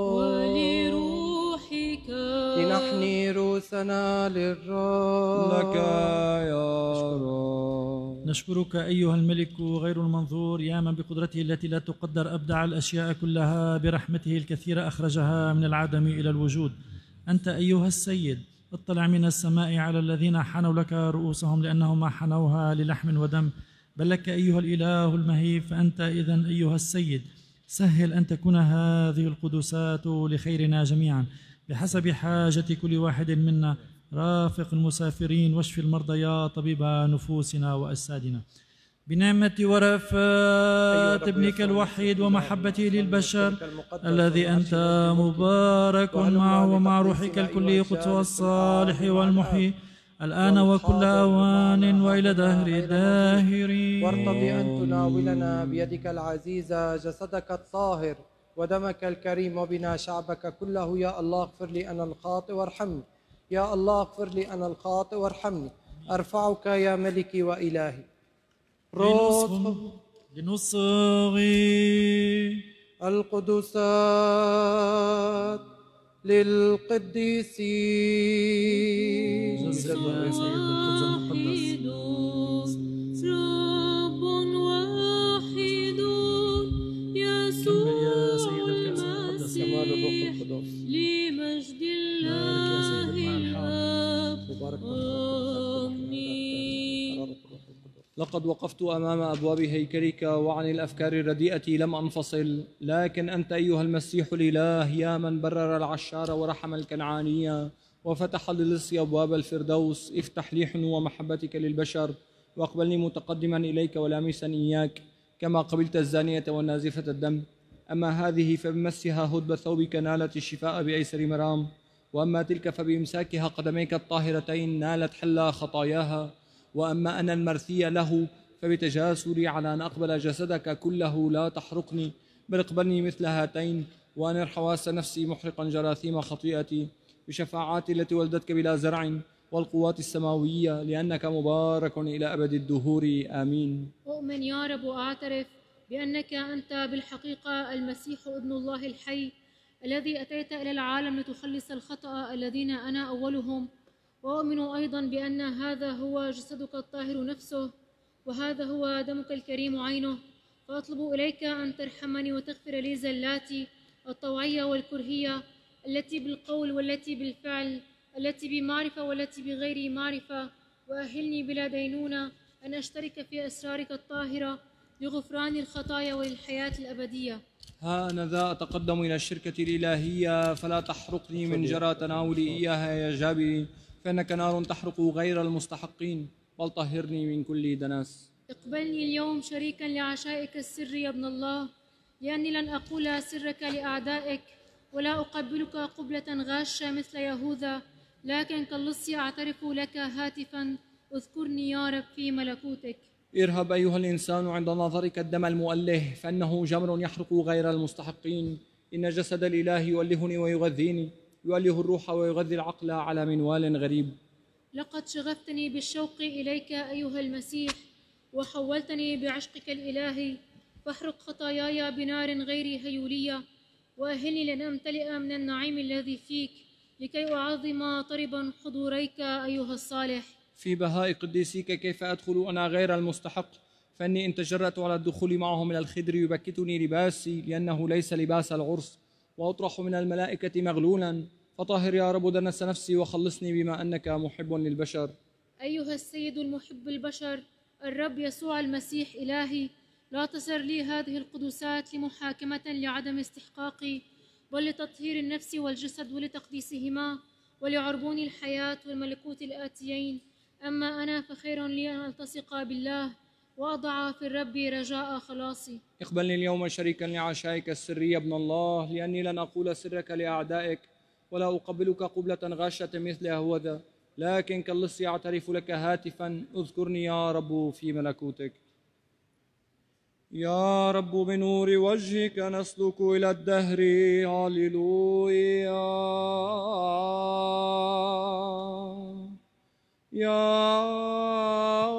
ولروحك لنحني رؤوسنا للرب. لك يا رب. نشكرك أيها الملك غير المنظور يا من بقدرته التي لا تقدر أبدع الأشياء كلها، برحمته الكثيرة أخرجها من العدم إلى الوجود. أنت أيها السيد اطلع من السماء على الذين حنوا لك رؤوسهم لأنهم ما حنوها للحم ودم، بل لك أيها الإله المهيب. فأنت إذن أيها السيد سهل أن تكون هذه القدسات لخيرنا جميعا بحسب حاجة كل واحد منا. رافق المسافرين واشف المرضى يا طبيب نفوسنا وأجسادنا. بنعمة ورفاة ابنك الوحيد ومحبته للبشر الذي أنت مبارك معه ومع روحك الكلي قدس الصالح والمحيي الآن وكل أوان وإلى دهر الداهرين. وارتضي أن تناولنا بيدك العزيزة جسدك الطاهر ودمك الكريم وبنا شعبك كله. يا الله اغفر لي أنا الخاطئ وارحمني. يا الله اغفر لي أنا الخاطئ وارحمني. أرفعك يا ملكي وإلهي. روح لنصغي القدسات للقديسين. جزاك الله يا سيد الخبز المقدس. رب واحد يسوع يا سيد الكأس المقدس. كمال الروح المسيح القدس. لمجد الله الآب. آمين. لقد وقفت أمام أبواب هيكلك وعن الأفكار الرديئة لم أنفصل، لكن أنت أيها المسيح الإله يا من برر العشار ورحم الكنعانية وفتح للصي أبواب الفردوس، افتح لي حنو محبتك للبشر واقبلني متقدما إليك ولامسا إياك كما قبلت الزانية والنازفة الدم. أما هذه فبمسها هدب ثوبك نالت الشفاء بأيسر مرام، وأما تلك فبإمساكها قدميك الطاهرتين نالت حل خطاياها. وأما أنا المرثي له فبتجاسري على أن أقبل جسدك كله لا تحرقني، بل اقبلني مثل هاتين وأنر حواس نفسي محرقا جراثيم خطيئتي بشفاعات التي ولدتك بلا زرع والقوات السماوية، لأنك مبارك إلى أبد الدهور. آمين. أؤمن يا رب وأعترف بأنك أنت بالحقيقة المسيح ابن الله الحي الذي أتيت إلى العالم لتخلص الخطأ الذين أنا أولهم. وأؤمن أيضا بأن هذا هو جسدك الطاهر نفسه وهذا هو دمك الكريم عينه. فأطلب إليك أن ترحمني وتغفر لي زلاتي الطوعية والكرهية التي بالقول والتي بالفعل التي بمعرفة والتي بغير معرفة، وأهلني بلا دينونة أن أشترك في أسرارك الطاهرة لغفران الخطايا وللحياة الأبدية. ها أنا ذا أتقدم إلى الشركة الإلهية، فلا تحرقني من جرى تناولي إياها يا جابري، فإنك نار تحرق غير المستحقين، بل طهرني من كل دنس. اقبلني اليوم شريكا لعشائك السر يا ابن الله، لأني لن أقول سرك لأعدائك ولا أقبلك قبلة غاشة مثل يهوذا، لكن كاللص أعترف لك هاتفا اذكرني يا رب في ملكوتك. ارهب أيها الإنسان عند نظرك الدم المؤله، فإنه جمر يحرق غير المستحقين. إن جسد الإله يؤلهني ويغذيني، يؤله الروح ويغذي العقل على منوال غريب. لقد شغفتني بالشوق إليك أيها المسيح وحولتني بعشقك الإلهي، فاحرق خطاياي بنار غير هيولية، وأهلني لأن أمتلئ من النعيم الذي فيك، لكي أعظم طربا حضوريك أيها الصالح. في بهاء قديسيك كيف أدخل أنا غير المستحق؟ فإني إن تجرأت على الدخول معهم إلى الخدر يبكتني لباسي، لأنه ليس لباس العرس، وأطرح من الملائكة مغلولا. فطهر يا رب دنس نفسي وخلصني بما أنك محب للبشر. أيها السيد المحب البشر، الرب يسوع المسيح إلهي، لا تصر لي هذه القدوسات لمحاكمة لعدم استحقاقي، بل لتطهير النفس والجسد ولتقديسهما ولعربون الحياة والملكوت الآتيين. أما أنا فخير لي أن ألتصق بالله وأضع في الرب رجاء خلاصي. اقبلني اليوم شريكا لعشائك السرية ابن الله، لأني لن أقول سرك لأعدائك، ولا أقبلك قبلة غاشة مثل هوذا، لكن كاللص أعترف لك هاتفا. اذكرني يا رب في ملكوتك. يا رب بنور وجهك نسلك إلى الدهر. هللويا. يا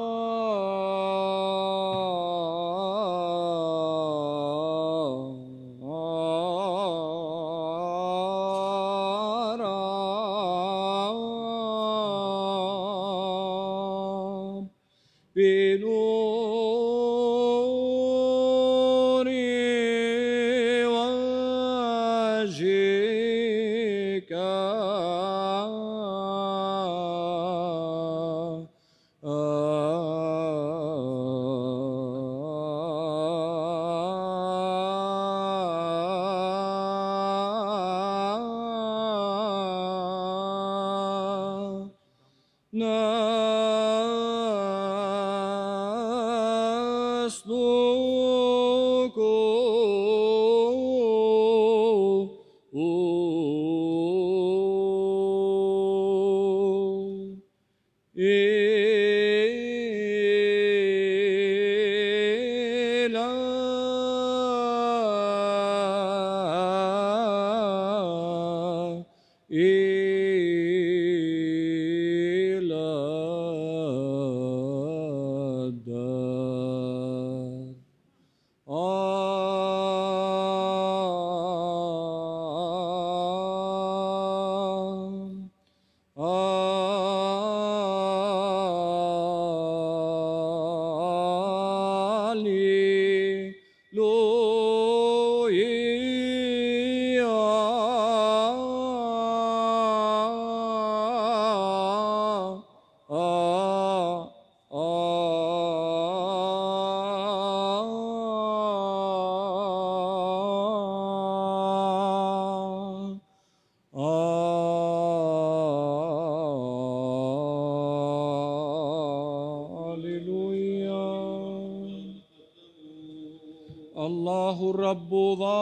الله الرب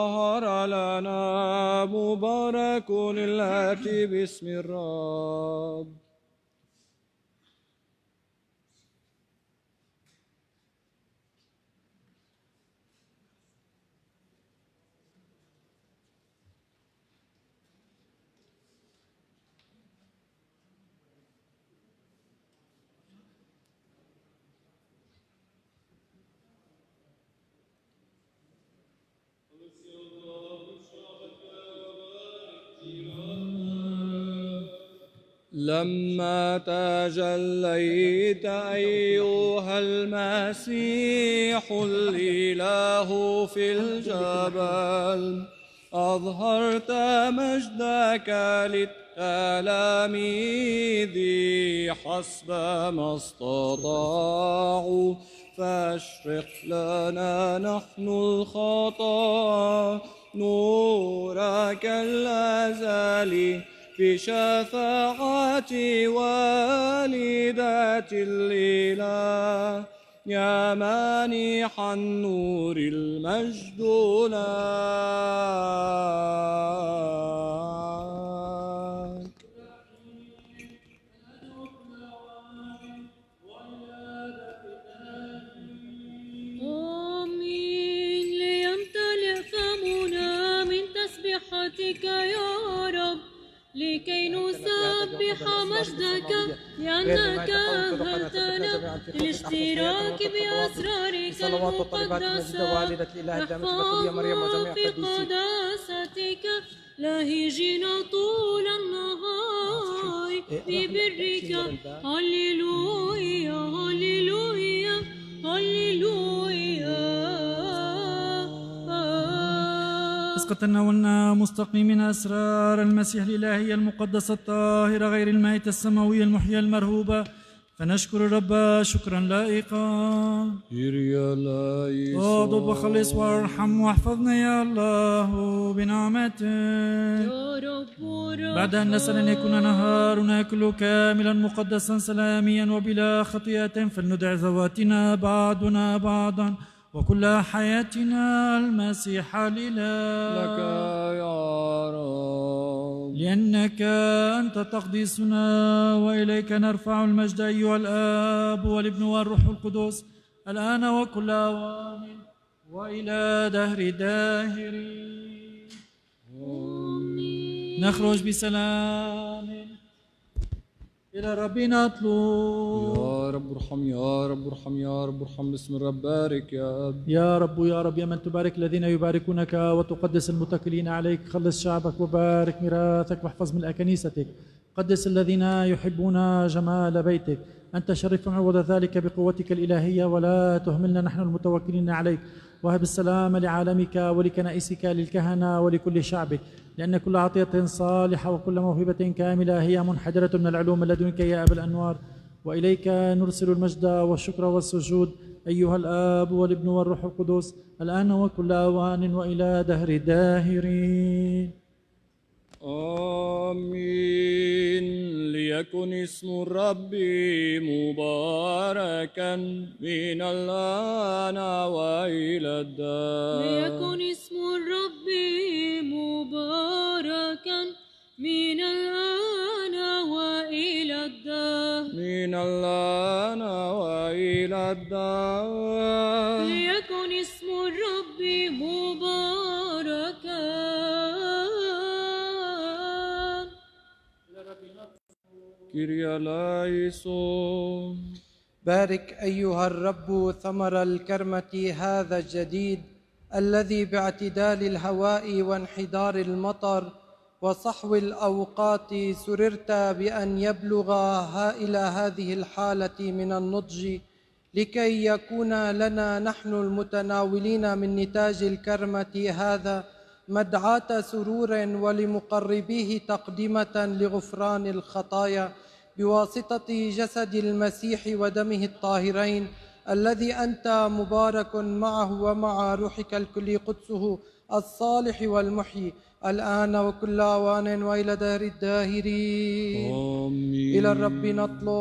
ظهر لنا، مبارك الآتي باسم الرب. لما تجليت أيها المسيح الإله في الجبل، أظهرت مجدك للتلاميذ حسب ما استطاعوا، فاشرق لنا نحن الخطا نورك الأزلي بشفاعة والدة الإله، يا مانح النور المجد لك. آمين. ليمتلئ فمنا من تسبيحتك يا رب، لكي نسبح مجدك لأنك أهلتنا للاشتراك بأسرارك المقدسة احفظنا في قداستك لاهجين طول النهار ببرك. هللويا هللويا هللويا. قد تناولنا مستقيمين أسرار المسيح الإلهية المقدسة الطاهرة غير المائتة السماوية المحيى المرهوبة، فنشكر الرب شكرا لائقا. اغضب وخلص وارحم واحفظنا يا الله بنعمتك. يا رب بعد أن نسأل أن يكون نهارنا كله كاملا مقدسا سلاميا وبلا خطيئة، فلندع ذواتنا بعضنا بعضا وكل حياتنا المسيح لله لك يا رب، لأنك أنت تقديسنا وإليك نرفع المجد أيها الآب والابن والروح القدس الآن وكل أوان وإلى دهر الداهرين. نخرج بسلام إلى رب نطلب. يا رب ارحم يا رب ارحم يا رب ارحم باسم الرب بارك يا أب. يا رب يا رب يا من تبارك الذين يباركونك وتقدس المتكلين عليك، خلص شعبك وبارك ميراثك واحفظ ملء كنيستك، قدس الذين يحبون جمال بيتك. أنت شرف عوض ذلك بقوتك الإلهية، ولا تهملنا نحن المتوكلين عليك. وهب السلام لعالمك ولكنائسك للكهنة ولكل شعبك، لأن كل عطية صالحة وكل موهبة كاملة هي منحدرة من العلوم لدنك يا أبا الأنوار. وإليك نرسل المجد والشكر والسجود أيها الآب والابن والروح القدس الآن وكل أوان وإلى دهر الداهرين. آمين. ليكن اسم الرب مباركا من الآن وإلى الدهر. ليكن اسم الرب مباركا من الآن وإلى الدهر. من الآن وإلى الدهر. ليكن اسم الرب مباركا. كيريا لايسون. بارك أيها الرب ثمر الكرمة هذا الجديد الذي باعتدال الهواء وانحدار المطر وصحو الأوقات سررت بأن يبلغ إلى هذه الحالة من النضج، لكي يكون لنا نحن المتناولين من نتاج الكرمة هذا مدعاة سرور ولمقربيه تقدمة لغفران الخطايا بواسطة جسد المسيح ودمه الطاهرين، الذي أنت مبارك معه ومع روحك الكلي قدسه الصالح والمحيي الآن وكل أوان وإلى دهر الداهرين. آمين. إلى الرب نطلب.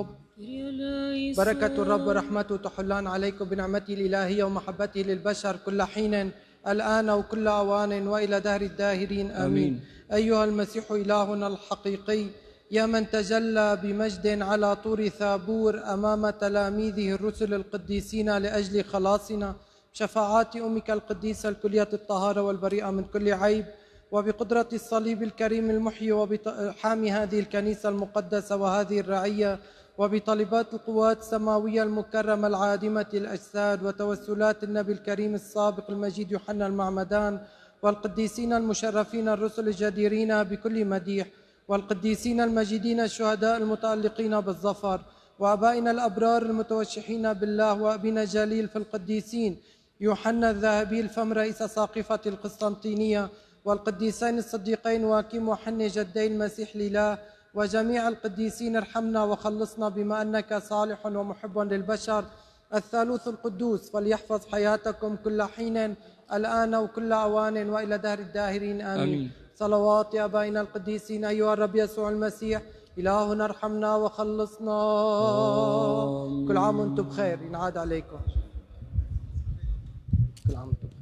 بركة الرب ورحمته تحلان عليكم بنعمته الإلهية ومحبته للبشر كل حين الآن وكل أوان وإلى دهر الداهرين. آمين, آمين. أيها المسيح إلهنا الحقيقي، يا من تجلى بمجد على طور ثابور أمام تلاميذه الرسل القديسين لأجل خلاصنا، شفاعات أمك القديسة الكلية الطهارة والبريئة من كل عيب، وبقدرة الصليب الكريم المحيي وبحامي هذه الكنيسة المقدسة وهذه الرعية، وبطلبات القوات السماوية المكرمة العادمة الأجساد، وتوسلات النبي الكريم السابق المجيد يوحنا المعمدان، والقديسين المشرفين الرسل الجديرين بكل مديح، والقديسين المجيدين الشهداء المتألقين بالظفر، وأبائنا الأبرار المتوشحين بالله، وأبينا جليل في القديسين يوحنا الذهبي الفم رئيس ساقفة القسطنطينية، والقديسين الصديقين واكيم وحني جدي المسيح لله، وجميع القديسين ارحمنا وخلصنا بما أنك صالح ومحب للبشر. الثالوث القدوس فليحفظ حياتكم كل حين الآن وكل أوان وإلى دهر الداهرين. آمين, آمين. صلوات آبائنا القديسين أيها الرب يسوع المسيح إلهنا ارحمنا وخلصنا. آمين. كل عام وانتم بخير، ينعاد عليكم. كل عام وانتم بخير.